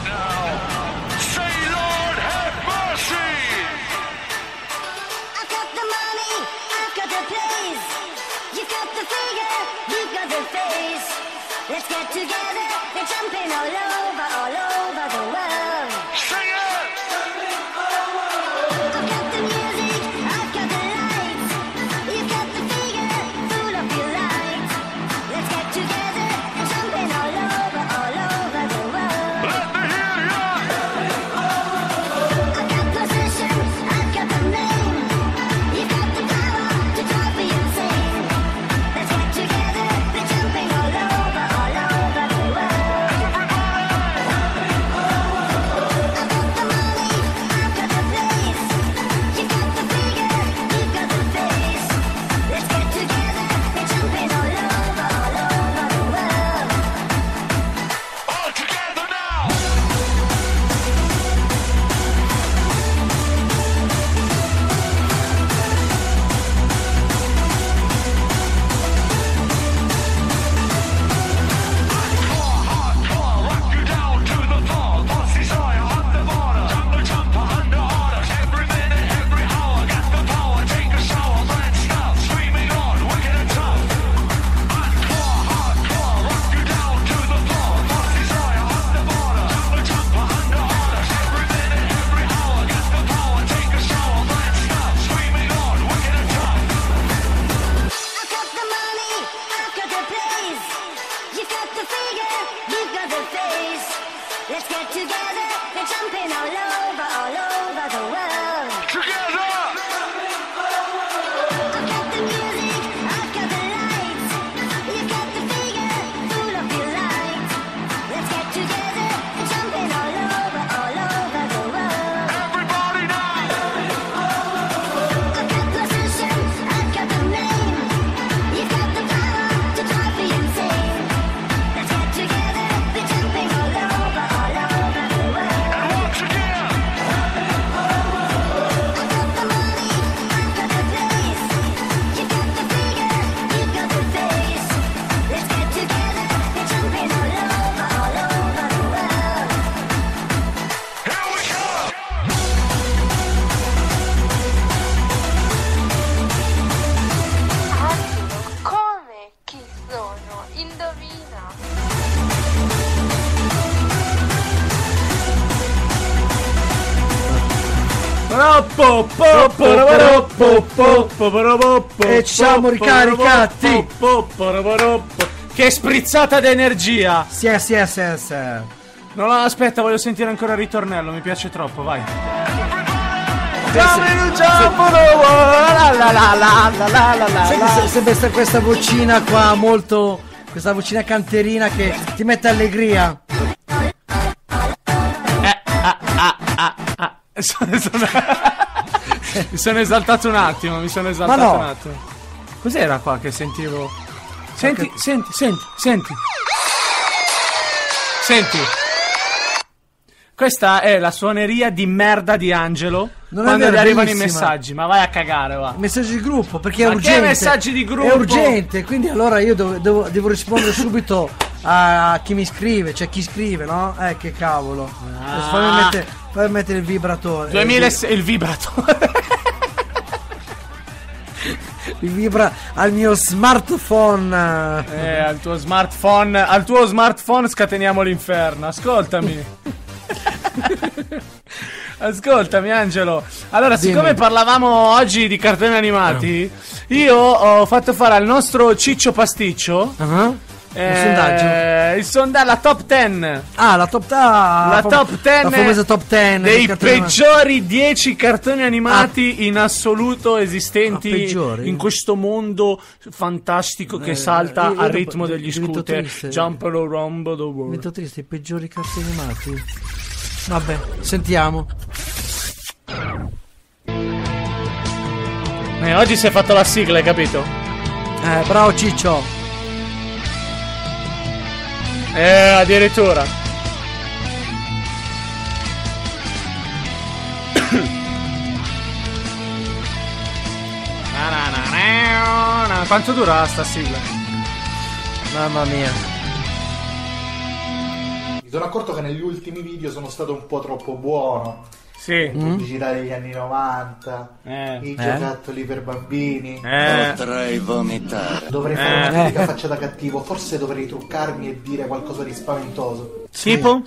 E ci siamo ricaricati. Che sprizzata d'energia. Sì. No, aspetta, voglio sentire ancora il ritornello, mi piace troppo, vai. Sempre questa vocina qua, molto, questa vocina canterina che ti mette allegria. Mi sono esaltato un attimo, Ma no. Cos'era qua che sentivo? Senti. Questa è la suoneria di merda di Angelo. Quando gli arrivano i messaggi, ma vai a cagare, va. Messaggi di gruppo, perché è ma urgente. Che messaggi di gruppo? È urgente, quindi allora io devo rispondere subito a chi mi scrive, cioè chi scrive, no? Che cavolo. Fammi mettere il vibratore. Il vibratore. Mi vibra al mio smartphone. Al tuo smartphone scateniamo l'inferno. Ascoltami. Ascoltami Angelo. Allora, siccome parlavamo oggi di cartoni animati, io ho fatto fare al nostro Ciccio Pasticcio il sondaggio. La top 10. La top 10. La famosa top 10 dei peggiori 10 cartoni animati in assoluto esistenti in questo mondo fantastico che salta al ritmo degli scooter. Jump around the world. Divento triste, i peggiori cartoni animati. Vabbè, sentiamo. Oggi si è fatto la sigla, hai capito? Bravo Ciccio. Addirittura. Quanto dura sta sigla? Mamma mia. Mi sono accorto che negli ultimi video sono stato un po' troppo buono. Sì. Pubblicità degli anni 90, i giocattoli per bambini. Potrei vomitare. Dovrei fare una critica faccia da cattivo. Forse dovrei truccarmi e dire qualcosa di spaventoso. Tipo?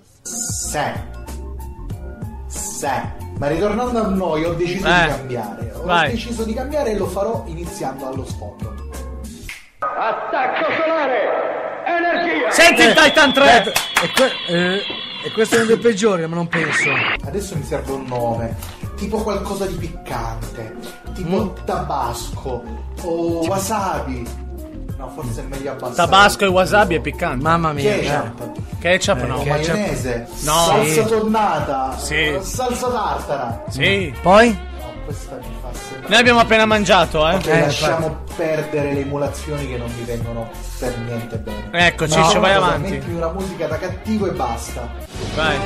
Ma ritornando a noi, ho deciso di cambiare. Ho deciso di cambiare e lo farò iniziando allo sfondo. Attacco solare! Energia! Senti il Titan 3! E questo è uno dei peggiori, ma non penso. Adesso mi serve un nome, tipo qualcosa di piccante, tipo tabasco o wasabi. No, forse è meglio abbassare. Tabasco e wasabi è piccante. Mamma mia. Ketchup no. Maionese. No. Salsa tonnata. Sì. Salsa tartara. Sì. Poi? No, questa mi fa sembrare. Noi abbiamo appena mangiato, lasciamo perdere le emulazioni che non mi vengono per niente bene. Ecco, Ciccio, vai avanti. Metti una musica da cattivo e basta. Vai.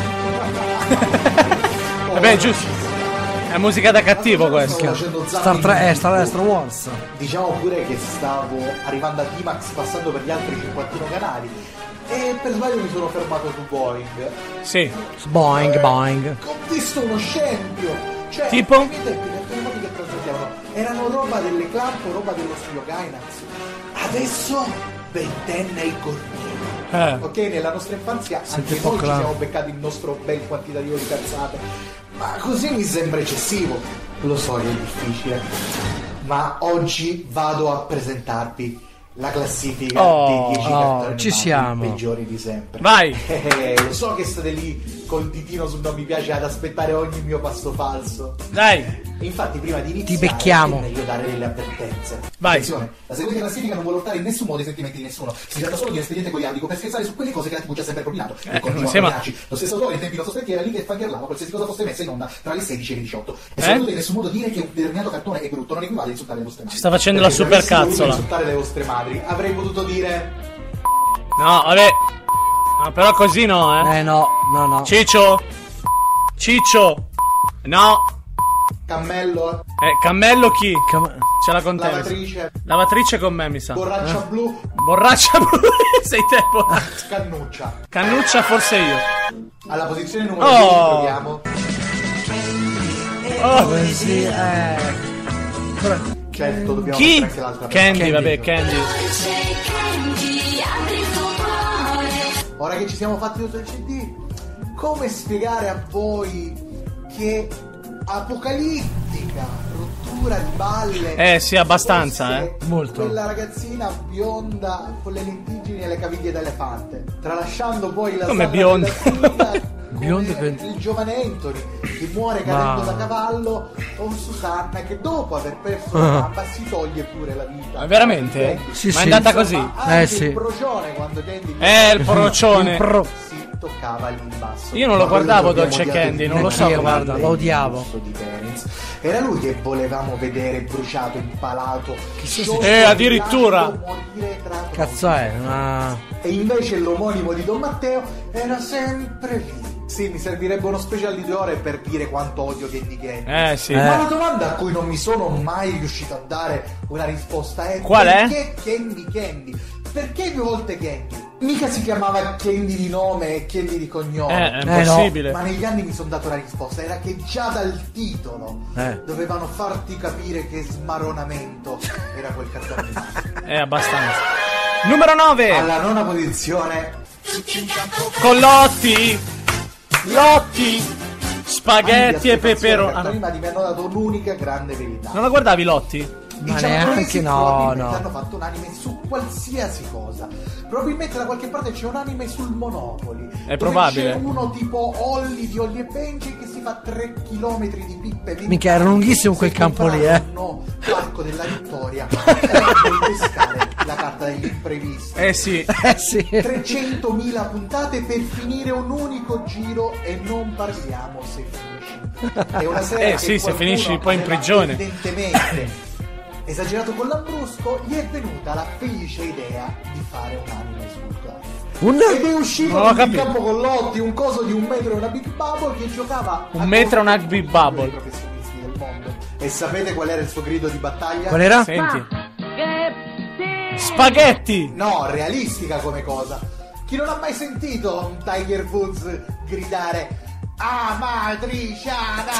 Vabbè, giusto. È musica da cattivo questa. Star Wars. Diciamo pure che stavo arrivando a D-Max passando per gli altri 51 canali e per sbaglio mi sono fermato su Boeing. Sì. Boeing. Ho visto uno scempio. Cioè, tipo? i tempi che trasmettevano erano roba delle Clamp, roba dello studio Gainax. Adesso ventenne e cornino. Ok, nella nostra infanzia anche noi ci siamo beccati il nostro bel quantitativo di cazzate, ma così mi sembra eccessivo. Lo so che è difficile, ma oggi vado a presentarvi la classifica dei 10 cartoni peggiori di sempre. Vai! Lo so che state lì col ditino sul non mi piace ad aspettare ogni mio passo falso. Dai! Infatti prima di iniziare ti becchiamo. è meglio dare delle avvertenze. Vai! Attenzione, la seguente classifica non vuole urtare in nessun modo i sentimenti di nessuno. Si tratta solo di un espediente goliardico per scherzare su quelle cose che la TV ci ha sempre propinato. Lo stesso autore in tempi non sospetti era lì che fangherlava qualsiasi cosa fosse messa in onda tra le 16 e le 18. E soprattutto in nessun modo dire che un determinato cartone è brutto non equivale a insultare le vostre madri. Ci sta facendo la super cazzola. Insultare le vostre madri avrei potuto dire no, vabbè. No, però così no, no. Ciccio. No. Cammello. Cammello chi? Ce la con te. Lavatrice con me, mi sa. Borraccia blu. Borraccia blu. Sei te, Cannuccia. Cannuccia forse io. Alla posizione numero 2 troviamo certo, dobbiamo chi? Anche l'altra Candy, vabbè, Candy. Ora che ci siamo fatti tutto il CD, come spiegare a voi che apocalittica rottura di balle sì, abbastanza, molto. Quella ragazzina bionda con le lentiggini e le caviglie d'elefante, tralasciando poi la come bionda il giovane Anthony che muore cadendo da cavallo, o Susanna che dopo aver perso la gamba si toglie pure la vita. Ma veramente? Sì, ma è andata così? Il procione quando Candy il procione si toccava lì in basso. Io non lo guardavo Dolce Candy, non lo so, guarda, lo odiavo. Era lui che volevamo vedere bruciato, impalato, addirittura cazzo è? E invece l'omonimo di Don Matteo era sempre lì. Sì, mi servirebbe uno special di 2 ore per dire quanto odio Candy. Sì. Ma la domanda a cui non mi sono mai riuscito a dare una risposta è: qual perché Candy? Perché 2 volte Candy? Mica si chiamava Candy di nome e Candy di cognome. È impossibile. No. Ma negli anni mi sono dato la risposta. Era che già dal titolo dovevano farti capire che smaronamento era quel cartone animato. Abbastanza. Numero 9. Alla nona posizione. Con Lotti, spaghetti e peperoni. Mi hanno dato un'unica grande verità. Non la guardavi Lotti? Ma neanche no. Hanno fatto un anime su qualsiasi cosa. Probabilmente da qualche parte c'è un anime sul Monopoli. È probabile. C'è uno tipo Olli di Olli e Benji che si fa 3 km di pippe. Mica era lunghissimo quel campo lì, No, l'arco della vittoria. Per pescare la carta degli imprevisti. Sì. 300.000 puntate per finire un unico giro e non parliamo se finisci. È una serie che se finisci poi in prigione. Evidentemente esagerato con l'ambrusco, gli è venuta la felice idea di fare un anime sul caso. Ed è uscito in campo con Lotti, un coso di 1 metro e una Big Bubble che giocava 1 metro e una Big Bubble. I professionisti del mondo. E sapete qual era il suo grido di battaglia? Qual era? Senti. Spaghetti! No, realistica come cosa. Chi non ha mai sentito un Tiger Woods gridare amatriciana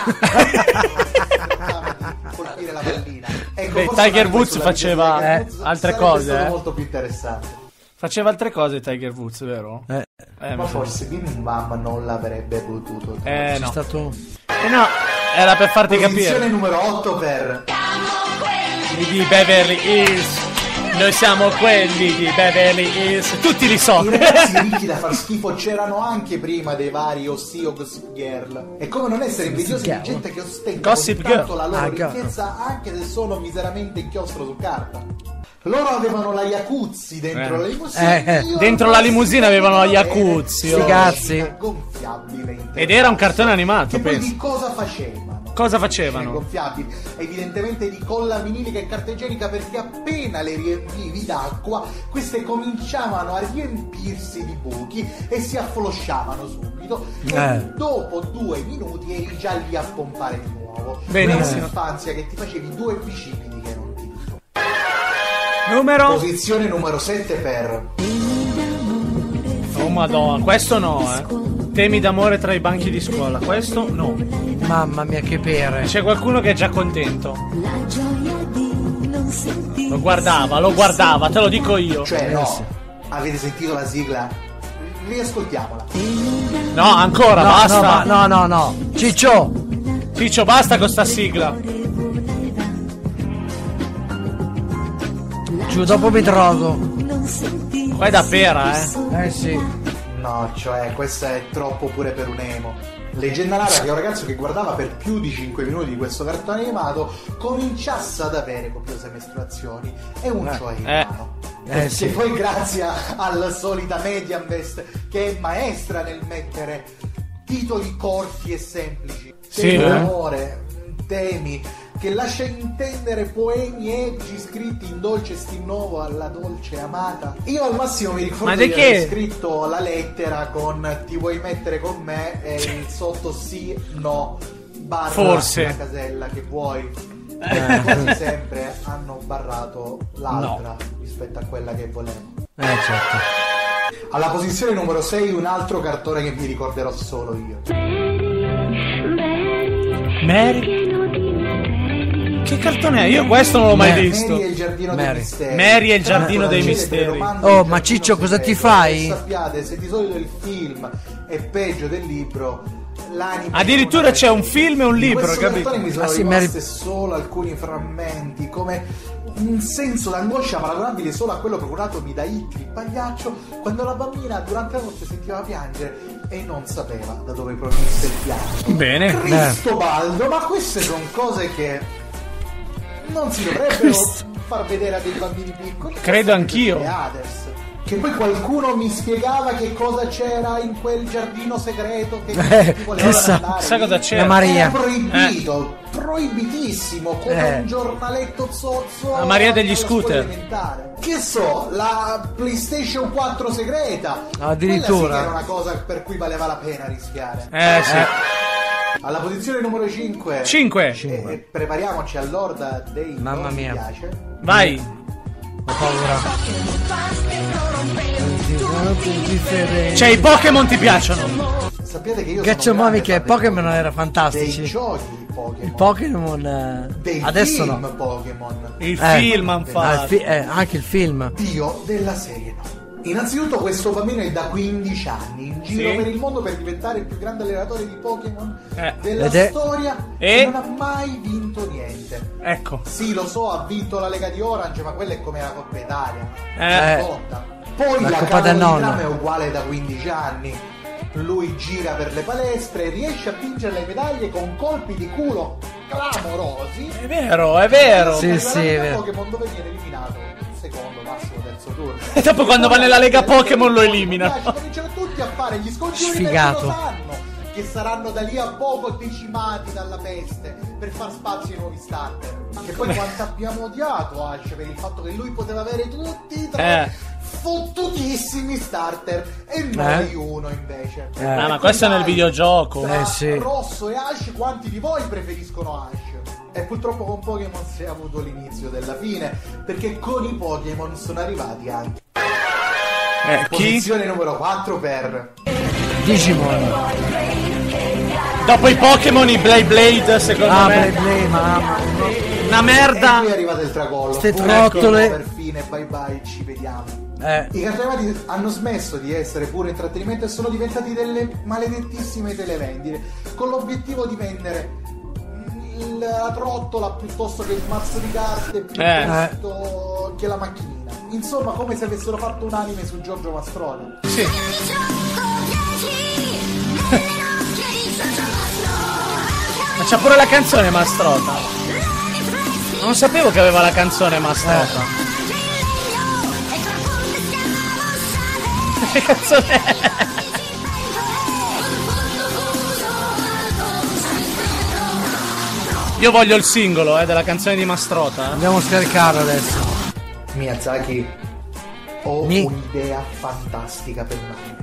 colpire la pallina? Ecco, Tiger Woods faceva altre cose. È stato molto più interessante. Faceva altre cose Tiger Woods, vero? Ma forse Bim Bam non l'avrebbe potuto. C'è no. stato No, era per farti Posizione capire. numero 8 per Di Beverly Hills. Noi siamo quelli di Beverly Hills. Tutti li so. I ragazzi ricchi da far schifo c'erano anche prima dei vari Ossi o Gossip Girl. E come non essere invidiosi di gente che ostenta Gossip con tanto Girl. la loro ricchezza anche se sono miseramente inchiostro su carta. Loro avevano la Jacuzzi dentro la limousine. Dentro la limousine avevano la Jacuzzi. Ragazzi. Gonfiabile. Ed era un cartone animato, Che poi penso. di cosa facevano? Cosa facevano? Gonfiabili, evidentemente di colla vinilica e carta igienica, perché appena le riempivi d'acqua queste cominciavano a riempirsi di buchi e si afflosciavano subito e dopo 2 minuti eri già lì a pompare di nuovo. Benissimo. Un'infanzia che ti facevi 2 bicipiti che non ti Numero? Posizione numero 7 per Oh madonna, questo no, Temi d'amore tra i banchi di scuola. Questo no. Mamma mia che pere. C'è qualcuno che è già contento. Lo guardava, te lo dico io. Cioè no, avete sentito la sigla? Riascoltiamola. No, ancora, basta. No. Ciccio, basta con sta sigla. Giù, dopo mi drogo. Qua è da pera, sì. No, cioè, questa è troppo pure per un emo. Leggenda narra che un ragazzo che guardava per più di 5 minuti di questo cartone animato cominciasse ad avere copiose mestruazioni e un cioè in mano. Perché poi grazie alla solita Mediainvest, che è maestra nel mettere titoli corti e semplici, amore, temi che lascia intendere poemi epici scritti in dolce stinnovo alla dolce amata. Io al massimo mi ricordo di aver scritto la lettera con ti vuoi mettere con me e il sotto sì, no, barra forse la casella che vuoi. Quasi sempre hanno barrato l'altra rispetto a quella che volevo. Certo. Alla posizione numero 6 un altro cartone che mi ricorderò solo io. Mary? Che cartone è? Io questo non l'ho mai visto. Mary e il giardino dei misteri. Mary e il giardino dei misteri. Oh, ma Ciccio, cosa ti fai? Sappiate, se di solito il film è peggio del libro, l'anime addirittura c'è un film e un libro, capito? Mi sono rimaste solo alcuni frammenti, come un senso d'angoscia paragonabile solo a quello procuratomi da Hitler, il pagliaccio, quando la bambina durante la notte sentiva piangere e non sapeva da dove provenisse il pianto. Bene. Cristobaldo, ma queste sono cose che non si dovrebbero far vedere a dei bambini piccoli. Credo anch'io. Che poi qualcuno mi spiegava che cosa c'era in quel giardino segreto che voleva andare. Sa cosa c'era? La Maria. Era proibito, proibitissimo, come un giornaletto zozzo. La Maria degli scooter. Che so, la PlayStation 4 segreta. Addirittura. Quella sì che era una cosa per cui valeva la pena rischiare. Sì. Alla posizione numero 5. 5. Prepariamoci all'orda dei Mamma mia. Mi piace. Vai. Ho paura. Cioè, i Pokémon ti piacciono? Sappiate che io Cacciamami che Pokémon erano fantastici. dei giochi Pokémon. Il Pokémon Dei adesso film no. Pokémon. Il film han fatto. Anche il film. Dio della serie no. Innanzitutto questo bambino è da 15 anni in giro Sì. per il mondo per diventare il più grande allenatore di Pokémon della Ed è- storia e non ha mai vinto niente. Ecco. Sì, lo so, ha vinto la Lega di Orange, ma quella è come la Coppa Italia. Lotta. Poi La la Coppa del Cavolo di Nonno. Trama è uguale da 15 anni. Lui gira per le palestre, riesce a vincere le medaglie con colpi di culo clamorosi. È vero, è vero. Sì, Arriva sì, la è Lega vero. Pokémon dove viene eliminato secondo, massimo terzo turno. E dopo quando va nella Lega Pokémon lo elimina. Cominciano tutti a fare gli scongiuri Sfigato. perché lo sanno che saranno da lì a poco decimati dalla peste per far spazio ai nuovi starter. Che poi quanto abbiamo odiato Ash per il fatto che lui poteva avere tutti i tre fottutissimi starter e noi uno invece. Ma questo è nel videogioco. Tra Rosso e Ash, quanti di voi preferiscono Ash? E purtroppo con Pokémon si è avuto l'inizio della fine, perché con i Pokémon sono arrivati anche posizione numero 4 per Digimon. Dopo i Pokémon, i Blade, secondo me. Blade, mamma. Una merda. E qui è arrivato il tracollo. Ste Pokémon trottole. per fine, bye bye, ci vediamo. I cartoni animati hanno smesso di essere puro intrattenimento e sono diventati delle maledettissime televendite con l'obiettivo di vendere la trottola piuttosto che il mazzo di carte piuttosto che la macchinina. Insomma, come se avessero fatto un anime su Giorgio Mastrota. Sì. Ma c'ha pure la canzone Mastrota. Non sapevo che aveva la canzone Mastrota. Che canzone è? Io voglio il singolo della canzone di Mastrota. Andiamo a scaricarlo adesso. Miyazaki, ho un'idea fantastica per un anime.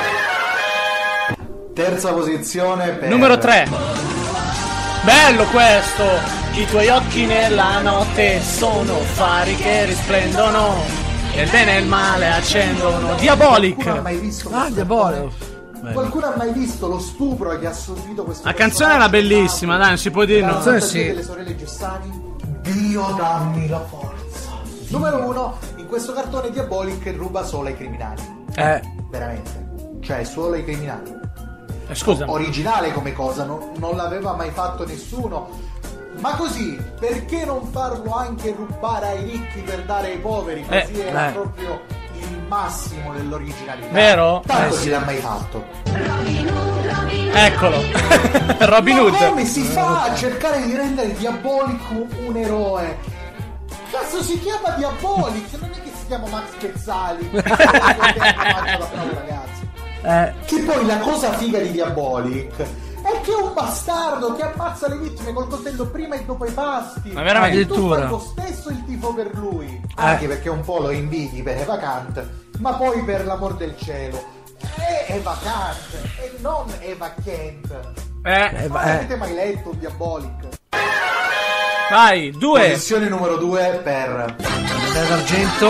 Terza posizione per Numero 3. Bello questo. I tuoi occhi nella notte sono fari che risplendono e il bene e il male accendono. Diabolic. Qualcuno ha mai visto Qualcuno ha mai visto lo stupro che ha subito questo La canzone era bellissima, dai, non si può dire no. La fantasia delle sorelle Giussani. Dio dammi la forza. Numero 1, in questo cartone Diabolic ruba solo ai criminali. Veramente. Cioè solo ai criminali. Scusa. Originale come cosa, non l'aveva mai fatto nessuno. Ma così, perché non farlo anche rubare ai ricchi per dare ai poveri? Così era proprio il massimo dell'originalità. Vero? Tanto si l'ha mai fatto. Eccolo. Robin Hood. Ma come si fa a cercare di rendere Diabolic un eroe? Cazzo, si chiama Diabolic, non è che si chiama Max Pezzali. Ragazzi. Che poi la cosa figa di Diabolic è che è un bastardo che ammazza le vittime col coltello prima e dopo i pasti. Ma veramente? E tu fai lo stesso il tifo per lui. Anche perché un po' lo invidi per Evacant, ma poi per l'amor del cielo è Evacant e non Evacant. Ma avete mai letto un Diabolic? Vai, 2. Posizione numero 2 per d'argento.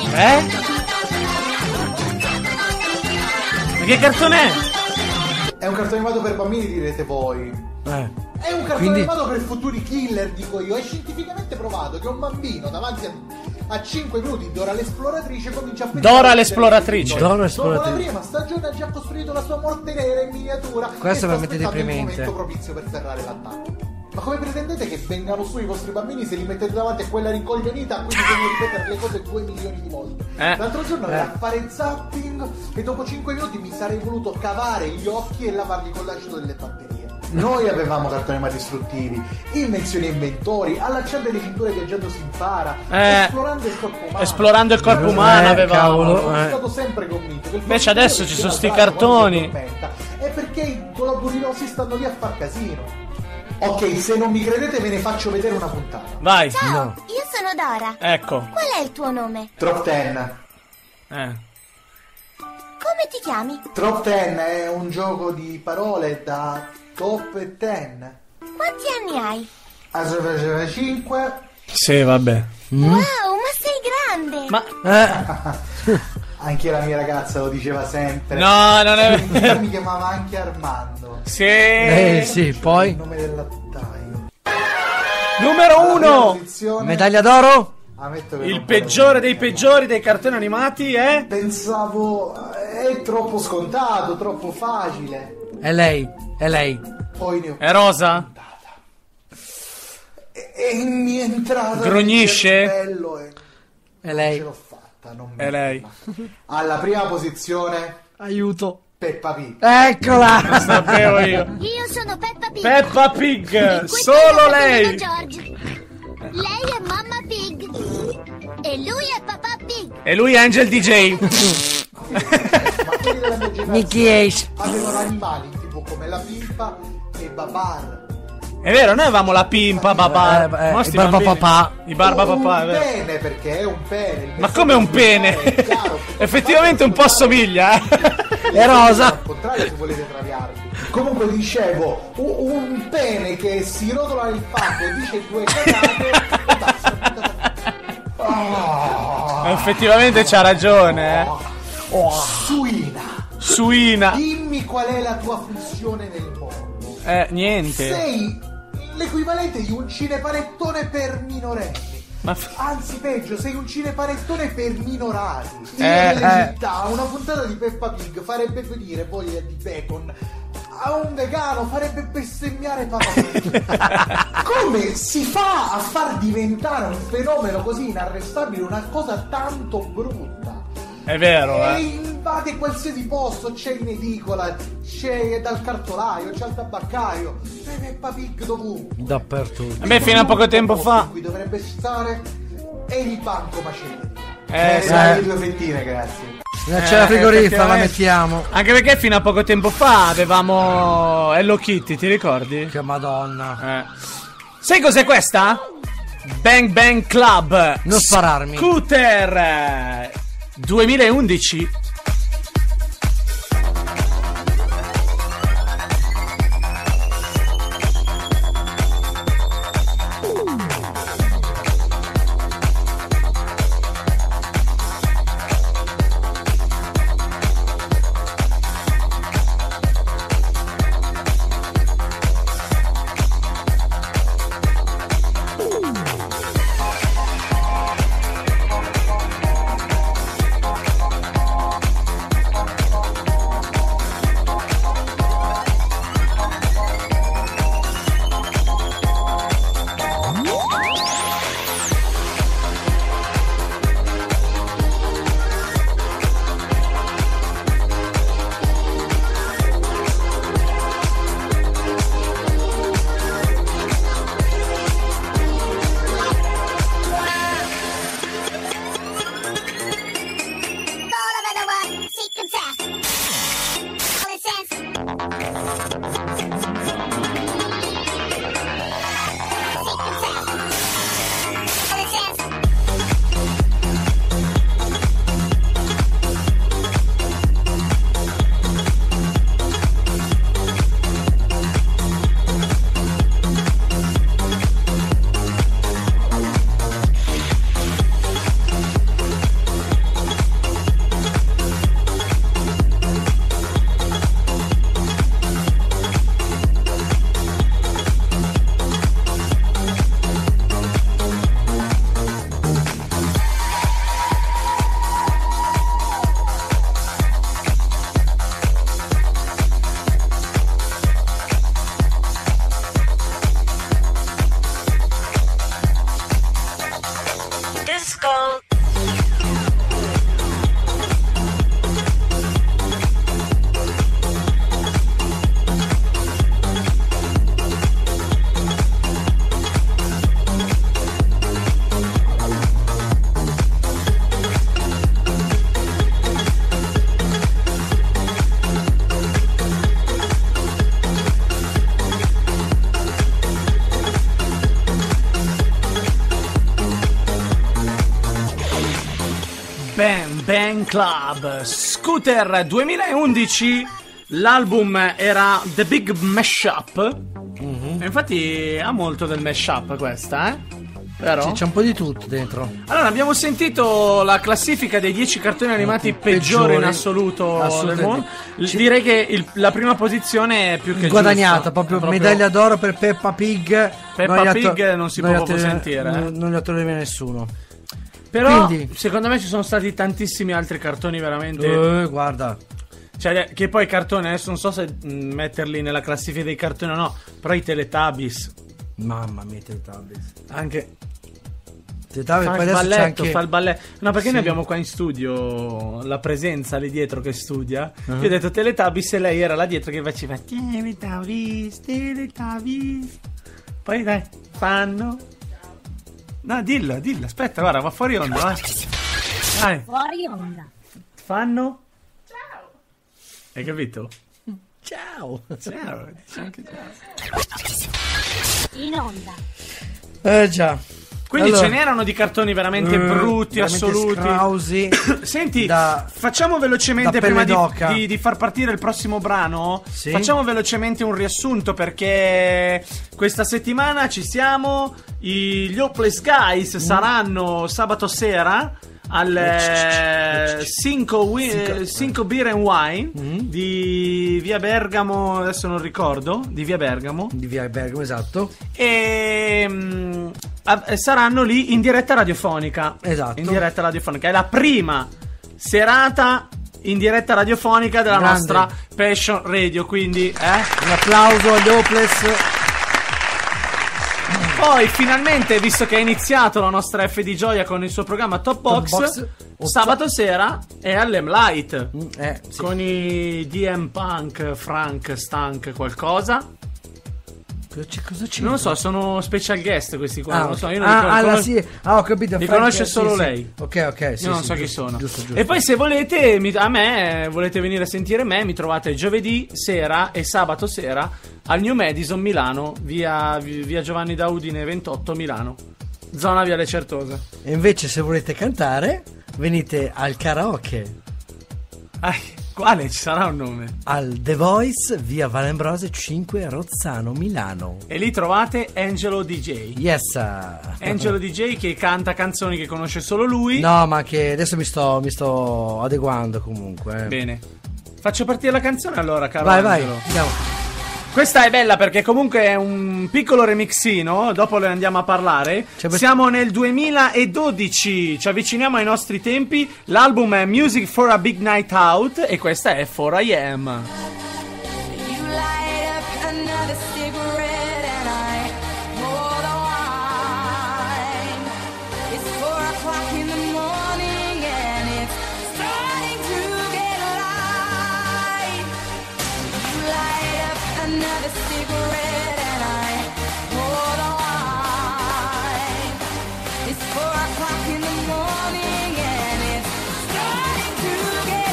Ma che cartone è? È un cartone animato per bambini, direte voi. È un cartone animato per futuri killer, dico io. È scientificamente provato che un bambino davanti a 5 minuti Dora l'esploratrice comincia a pensare. Dora l'esploratrice. Dopo la prima stagione ha già costruito la sua morte nera in miniatura. Questo è veramente il deprimente. momento propizio per ferrare l'attacco. Ma come pretendete che vengano su i vostri bambini se li mettete davanti a quella rincoglionita a cui bisogna ripetere le cose 2 milioni di volte? L'altro giorno era a fare zapping e dopo 5 minuti mi sarei voluto cavare gli occhi e lavarli con l'acido delle batterie. Noi avevamo cartoni animati istruttivi, invenzioni e inventori, allacciando le cinture viaggiando si impara, esplorando il corpo umano. Esplorando il corpo umano avevamo. Sono stato sempre convinto che il Invece adesso ci sono sti cartoni. È perché i globulirosi stanno lì a far casino. Ok, se non mi credete ve ne faccio vedere una puntata. Vai. Ciao, io sono Dora. Ecco. Qual è il tuo nome? Trop 10. Come ti chiami? Trop 10 è un gioco di parole da top 10. Quanti anni hai? 5. Sì, vabbè. Wow, ma sei grande! grande. Ma anche la mia ragazza lo diceva sempre. No, non è mi chiamava anche Armando. Sì. Sì, poi Il nome del lattaio. numero 1. medaglia d'oro? Ammetto che Il non peggiore dei peggiori dei cartoni animati è? pensavo è troppo scontato, troppo facile. È lei. Poi ne ho È Rosa? e mi è entrata Grognisce? nel cervello e È lei. ce l'ho fatta, non mi È lei. Alla prima posizione Aiuto. Peppa Pig. Eccola. Lo sapevo io. Io sono Peppa Pig. Peppa Pig, E questo solo è lei. George. Lei è Mamma Pig. E lui è Papà Pig. E lui è Angel DJ. Ma quelli della mia generazione Mickey Ace. avevano animali tipo come la pimpa e Babar. È vero, noi avevamo la pimpa, babà. Mo sti i barba bambini- papà. I barba papà, è Un vero. pene, perché è un pene. Ma come un pene? Effettivamente un po' somiglia, È rosa. Al contrario, se volete traviarvi. Comunque dicevo, un pene che si rotola nel fango e dice due cagate e basta. Effettivamente c'ha ragione, Suina, Suina. dimmi qual è la tua funzione nel mondo. Niente. Sei l'equivalente di un cinepanettone per minorenni. Ma Anzi, peggio, sei un cinepanettone per minorati. Eh. Città, una puntata di Peppa Pig farebbe venire voglia di bacon. A un vegano farebbe bestemmiare Papà Pig. Come si fa a far diventare un fenomeno così inarrestabile una cosa tanto brutta? È vero, E invade qualsiasi posto, c'è in edicola, c'è dal cartolaio, c'è al tabaccaio, c'è Peppa Pig dovunque. Dappertutto. A me fino a poco tempo fa. Qui dovrebbe stare è il banco macelleria. Sì. Le due fettine, grazie. C'è la frigorifera, la effettivamente. mettiamo. Anche perché fino a poco tempo fa avevamo Hello Kitty, ti ricordi? Che madonna. Sai cos'è questa? Bang Bang Club. Non spararmi. Scooter 2011. Bang Bang Club Scooter 2011. L'album era The Big Mashup. E infatti ha molto del mashup questa, Però Sì, c'è un po' di tutto dentro. allora abbiamo sentito la classifica dei 10 cartoni animati peggiori in assoluto del mondo. Direi che la prima posizione è più che Guadagnata, giusta. proprio medaglia d'oro per Peppa Pig. Peppa Pig non si può proprio sentire, Non li attorreva nessuno. Però Quindi- secondo me ci sono stati tantissimi altri cartoni veramente. Guarda. Cioè, che poi i cartoni, adesso non so se metterli nella classifica dei cartoni o no, però i Teletubbies. Mamma mia, Teletubbies. Anche Teletubbies, fa poi il adesso c'è balletto, anche... fa il balletto. No, perché Sì. noi abbiamo qua in studio la presenza lì dietro che studia. Uh-huh. Io ho detto Teletubbies e lei era là dietro che faceva Teletubbies, Teletubbies. Poi dai, fanno. No, dillo, aspetta, guarda, va fuori onda, vai. Dai, Fuori onda. fanno. Hai capito? Ciao. Ciao, dice anche ciao. In onda. Già. Quindi Allora, ce n'erano di cartoni veramente brutti, veramente assoluti. scrausi. Senti, Da- facciamo velocemente da prima pelle d'oca. di far partire il prossimo brano. Sì. Facciamo velocemente un riassunto perché questa settimana ci siamo. Gli Hopeless Guys saranno sabato sera al Cinco Beer and Wine di Via Bergamo, adesso non ricordo, di Via Bergamo. Di Via Bergamo, esatto. E saranno lì in diretta radiofonica. Esatto. In diretta radiofonica. È la prima serata in diretta radiofonica della Grande. nostra Passion Radio. Quindi, Un applauso agli Hopeless. Poi finalmente, visto che è iniziato la nostra F di Gioia con il suo programma Top Box, sabato sera è all'M-Light Sì. con i DM Punk, Frank, Stank, qualcosa. Cosa c'è? Non lo so, sono special guest questi qua. Non lo so, io non ho capito. li Frank, conosce sì, solo sì. lei. Ok, sì. Io non sì, so chi giusto, sono. Giusto. E poi se volete, volete venire a sentire me, mi trovate giovedì sera e sabato sera al New Madison Milano, via Giovanni da Udine 28 Milano, zona Viale Certosa. E invece se volete cantare, venite al karaoke. Quale? Ci sarà un nome. Al The Voice, via Valenbrose 5, Rozzano, Milano. E lì trovate Angelo DJ. Yes. Angelo DJ che canta canzoni che conosce solo lui. No, ma che adesso mi sto adeguando comunque. Bene. Faccio partire la canzone allora, caro Vai, Angelo. andiamo. Questa è bella perché comunque è un piccolo remixino, dopo ne andiamo a parlare. Siamo nel 2012, ci avviciniamo ai nostri tempi. L'album è Music for a Big Night Out e questa è 4am. You light up another cigarette and I pour the wine. It's 4 o'clock in the morning and it's starting to get light. You light up another cigarette and I pour the wine. It's 4 o'clock in the morning and it's starting to get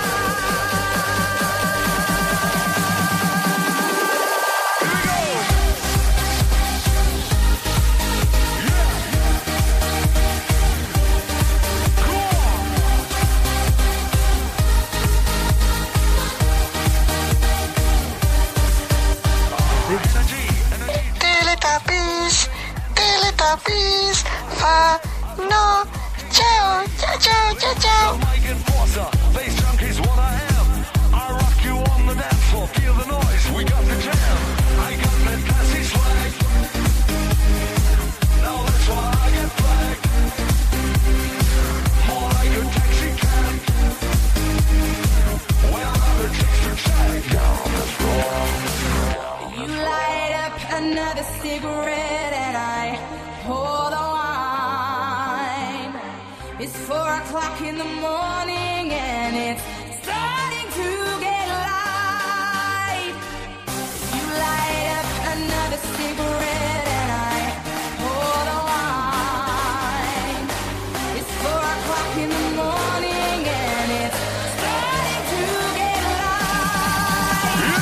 Teletubbies fanno ciao ciao ciao ciao ciao. Mike Enforcer, bass junkie's what I am. I rock you on the dance floor, feel the noise, we got the jam. I got that classy swag. Now that's why I get flagged. More like a taxi cab. When other chicks to check down the floor. You light up another cigarette and I pour the wine. It's 4 o'clock in the morning and it's starting to get light. You light up another cigarette and I pour the wine. It's 4 o'clock in the morning and it's starting to get light.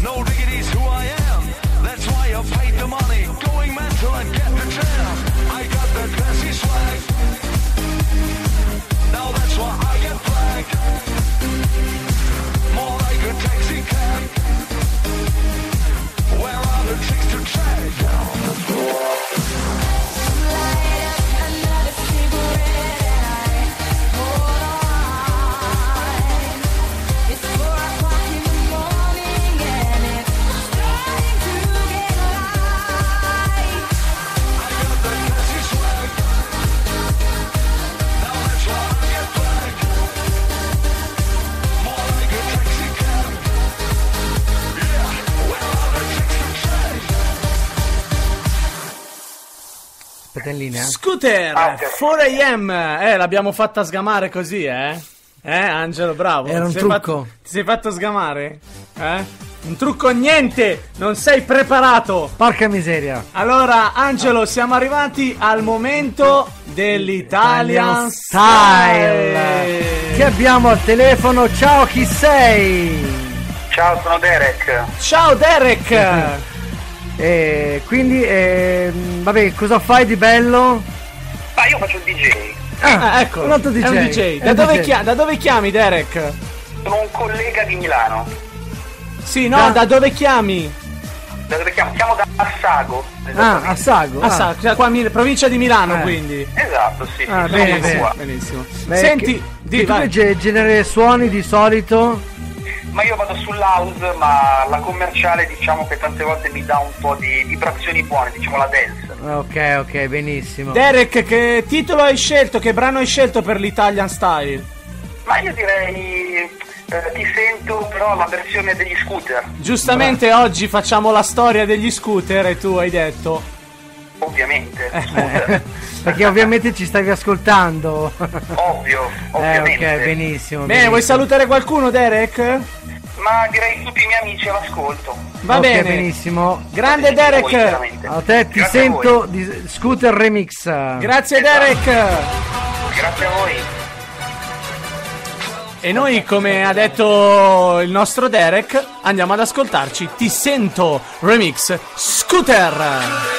No diggity's who I am. That's why I paid the money. Going mental and get the jam. I got the classy swag. Now that's why I get flagged. More like a taxi cab. Where are the chicks to drag down the floor? Light up another cigarette and I hold on. It's 4 o'clock in the morning and it's starting to get light. I got the classy swag. Now that's why I get flagged. More like a taxi cab. Yeah, where are the chicks to drag? Aspetta in linea. Scooter 4am, l'abbiamo fatta sgamare così, Angelo, bravo. Era un trucco. Ti sei fatto sgamare? Un trucco niente, non sei preparato. Porca miseria. Allora, Angelo, siamo arrivati al momento dell'Italian Style. Chi abbiamo al telefono? Ciao, chi sei? Ciao, sono Derek. Ciao Derek. Quindi, vabbè, cosa fai di bello? Ma io faccio il DJ. Ecco, un altro DJ. È un DJ. Da dove chiami, Derek? Sono un collega di Milano. Sì, no, da dove chiami? Da dove chiamo? Chiamo da Assago. A Sago. Cioè qua provincia di Milano, quindi. Esatto, sì. Benissimo. Beh, Senti, che genere suoni di solito? Ma io vado sull'house, ma la commerciale diciamo che tante volte mi dà un po' di vibrazioni buone, diciamo la dance. Ok, benissimo. Derek, che titolo hai scelto? Che brano hai scelto per l'Italian Style? Ma io direi Ti sento, però la versione degli scooter. Giustamente oggi facciamo la storia degli scooter e tu hai detto ovviamente scooter. Perché ovviamente ci stavi ascoltando. Ovviamente. Ok, benissimo. Bene, vuoi salutare qualcuno, Derek? Ma direi tutti i miei amici all'ascolto. Va bene, benissimo. Grande Derek. A te ti sento di Scooter Remix. Grazie Derek. Grazie a voi. E noi, come ha detto il nostro Derek, andiamo ad ascoltarci Ti sento Remix Scooter.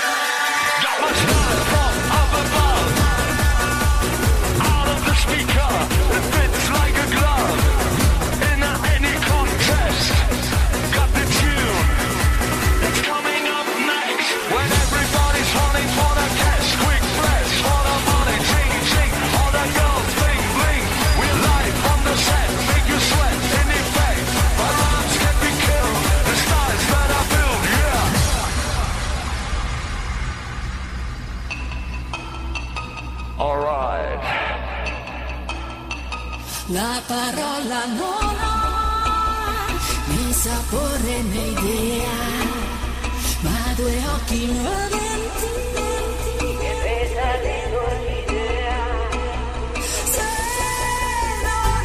La parola non ha né sapore né idea, ma due occhi moventi che pesadelo l'idea. Se non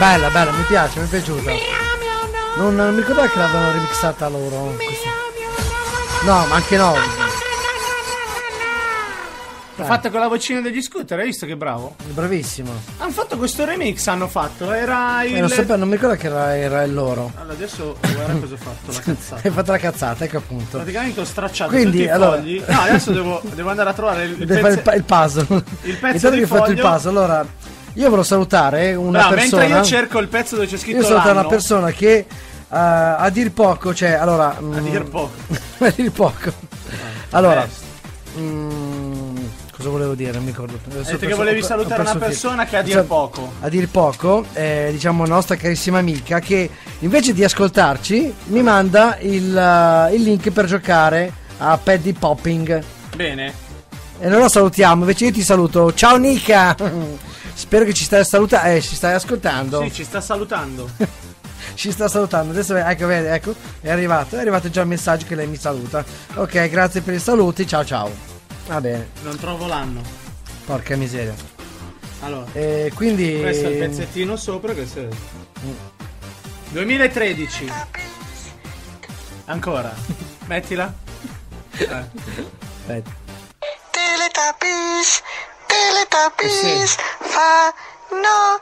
Bella, mi piace, mi è piaciuta. Non mi ricordavo che l'avevano remixata loro. No, ma anche no. L'ho fatta con la vocina degli scooter, hai visto che bravo? Bravissimo. Hanno fatto questo remix, era il... non mi ricordo che era il loro. Allora adesso guarda cosa ho fatto, la cazzata. Hai fatto la cazzata, ecco appunto. Praticamente ho stracciato Quindi, tutti i allora... fogli. No, adesso devo andare a trovare il puzzle. Il pezzo Intanto di che hai fatto il foglio. puzzle, allora io volevo salutare una persona. Mentre io cerco il pezzo dove c'è scritto io saluto l'anno. una persona che a dir poco, cioè allora A dir poco. a dir poco. Allora cosa volevo dire? Non mi ricordo. Hai detto che volevi salutare una persona che a dir poco. A dir poco, diciamo nostra carissima amica che invece di ascoltarci mi manda il link per giocare a Paddy Popping. Bene. E noi lo salutiamo, invece io ti saluto. Ciao Nica! Spero che ci stai ascoltando. Sì, ci sta salutando. Ci sta salutando. Adesso ecco, vedi, ecco, è arrivato già il messaggio che lei mi saluta. Ok, grazie per i saluti, ciao. Va bene. Non trovo l'anno. Porca miseria. Allora. Quindi questo è il pezzettino sopra, questo è 2013. Ancora. Mettila. Aspetta. Teletubbies fanno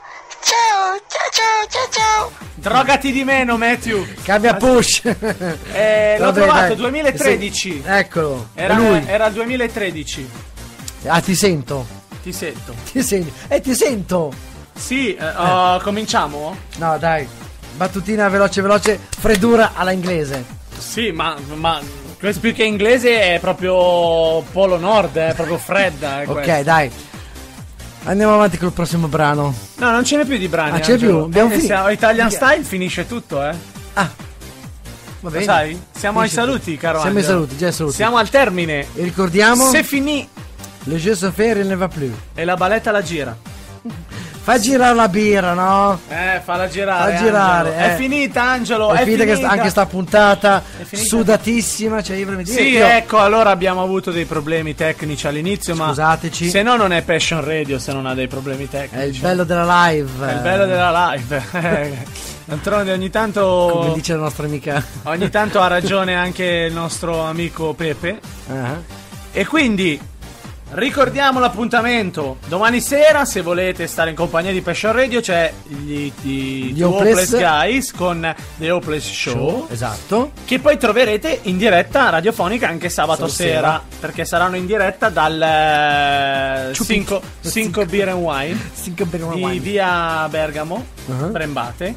ciao. Drogati di meno, Matthew. Cambia push. L'ho trovato, 2013. Eccolo. Era il 2013. Ah, ti sento. Ti sento. Ti sento. Sì, cominciamo? No, dai. Battutina veloce, freddura alla inglese. Sì, ma questo più che inglese è proprio Polo Nord, è proprio fredda. Ok, dai. Andiamo avanti col prossimo brano. No, non ce n'è più di brani. Ah, c'è più? Abbiamo finito. Italian Style finisce tutto, Ah, va bene. Lo sai? Siamo ai saluti, caro Siamo ai Angelo. saluti, già ai saluti. Siamo al termine. E ricordiamo C'est fini. Le jeu se faire, il ne va plus. E la baletta la gira. Fa girare la birra, no? Falla girare. Fa girare. È finita, Angelo. È finita. Che anche sta puntata finita. sudatissima. Cioè, io vorrei dire sì, che ecco, allora abbiamo avuto dei problemi tecnici all'inizio. Scusateci. Ma se no, non è Passion Radio se non ha dei problemi tecnici. È il bello della live. È il bello della live. D'altronde ogni tanto. Come dice la nostra amica. Ogni tanto ha ragione anche il nostro amico Pepe. E quindi. Ricordiamo l'appuntamento domani sera, se volete stare in compagnia di Passion Radio c'è gli Hopeless Guys con The Hopeless Show. Esatto. Che poi troverete in diretta radiofonica anche sabato sera, perché saranno in diretta dal 5 Beer and Wine di via Bergamo, Brembate.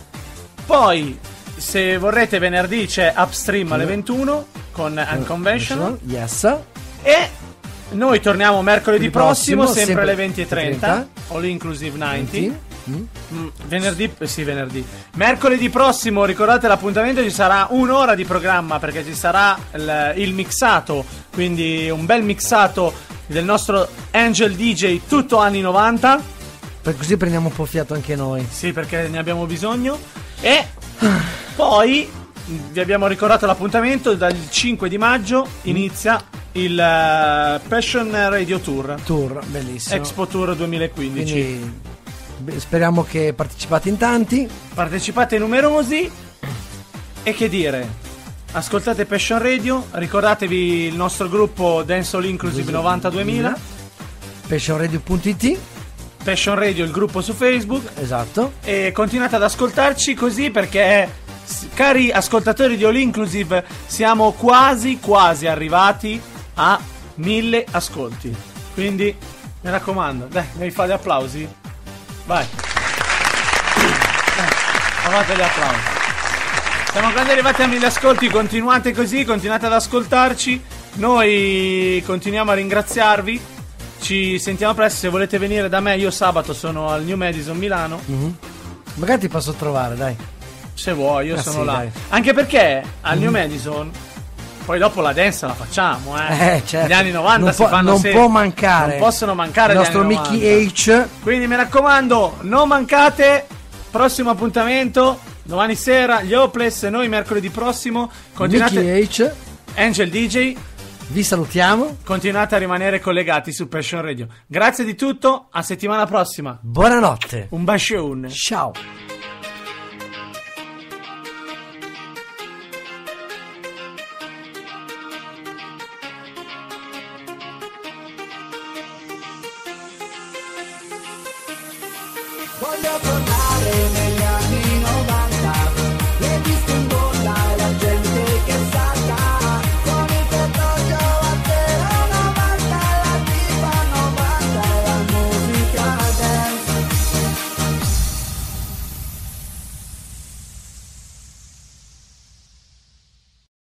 Poi se vorrete venerdì c'è Upstream alle 21 con Unconventional. Yes. E noi torniamo mercoledì prossimo, sempre alle 20:30. All Inclusive 90. Venerdì. Mercoledì prossimo, ricordate l'appuntamento, ci sarà un'ora di programma perché ci sarà il mixato, quindi un bel mixato del nostro Angel DJ tutto anni 90. Per così prendiamo un po' fiato anche noi. Sì, perché ne abbiamo bisogno. E poi vi abbiamo ricordato l'appuntamento, dal 5 di maggio inizia il Passion Radio Tour, bellissimo, Expo Tour 2015. Quindi speriamo che partecipate in tanti, partecipate numerosi. E che dire, ascoltate Passion Radio, ricordatevi il nostro gruppo Dance All Inclusive 90-2000, passionradio.it, Passion Radio il gruppo su Facebook. Esatto. E continuate ad ascoltarci così, perché cari ascoltatori di All Inclusive siamo quasi arrivati a 1000 ascolti. Quindi mi raccomando, dai, devi fare gli applausi. Vai. Fate gli applausi. Siamo quasi arrivati a 1000 ascolti. Continuate così, continuate ad ascoltarci. Noi continuiamo a ringraziarvi. Ci sentiamo presto. Se volete venire da me, io sabato sono al New Madison Milano. Magari ti posso trovare, dai. Se vuoi, io sono sì, là. dai. Anche perché al New Madison poi dopo la dance la facciamo, certo. Gli anni 90 non si fanno non sempre. può mancare. Non possono mancare il gli nostro anni Mickey 90. H. Quindi mi raccomando, non mancate. Prossimo appuntamento domani sera, gli Hopeless. Noi mercoledì prossimo continuate. Mickey H. Angel DJ. Vi salutiamo. Continuate a rimanere collegati su Passion Radio. Grazie di tutto, a settimana prossima. Buonanotte. Un bacione. Ciao. Voglio tornare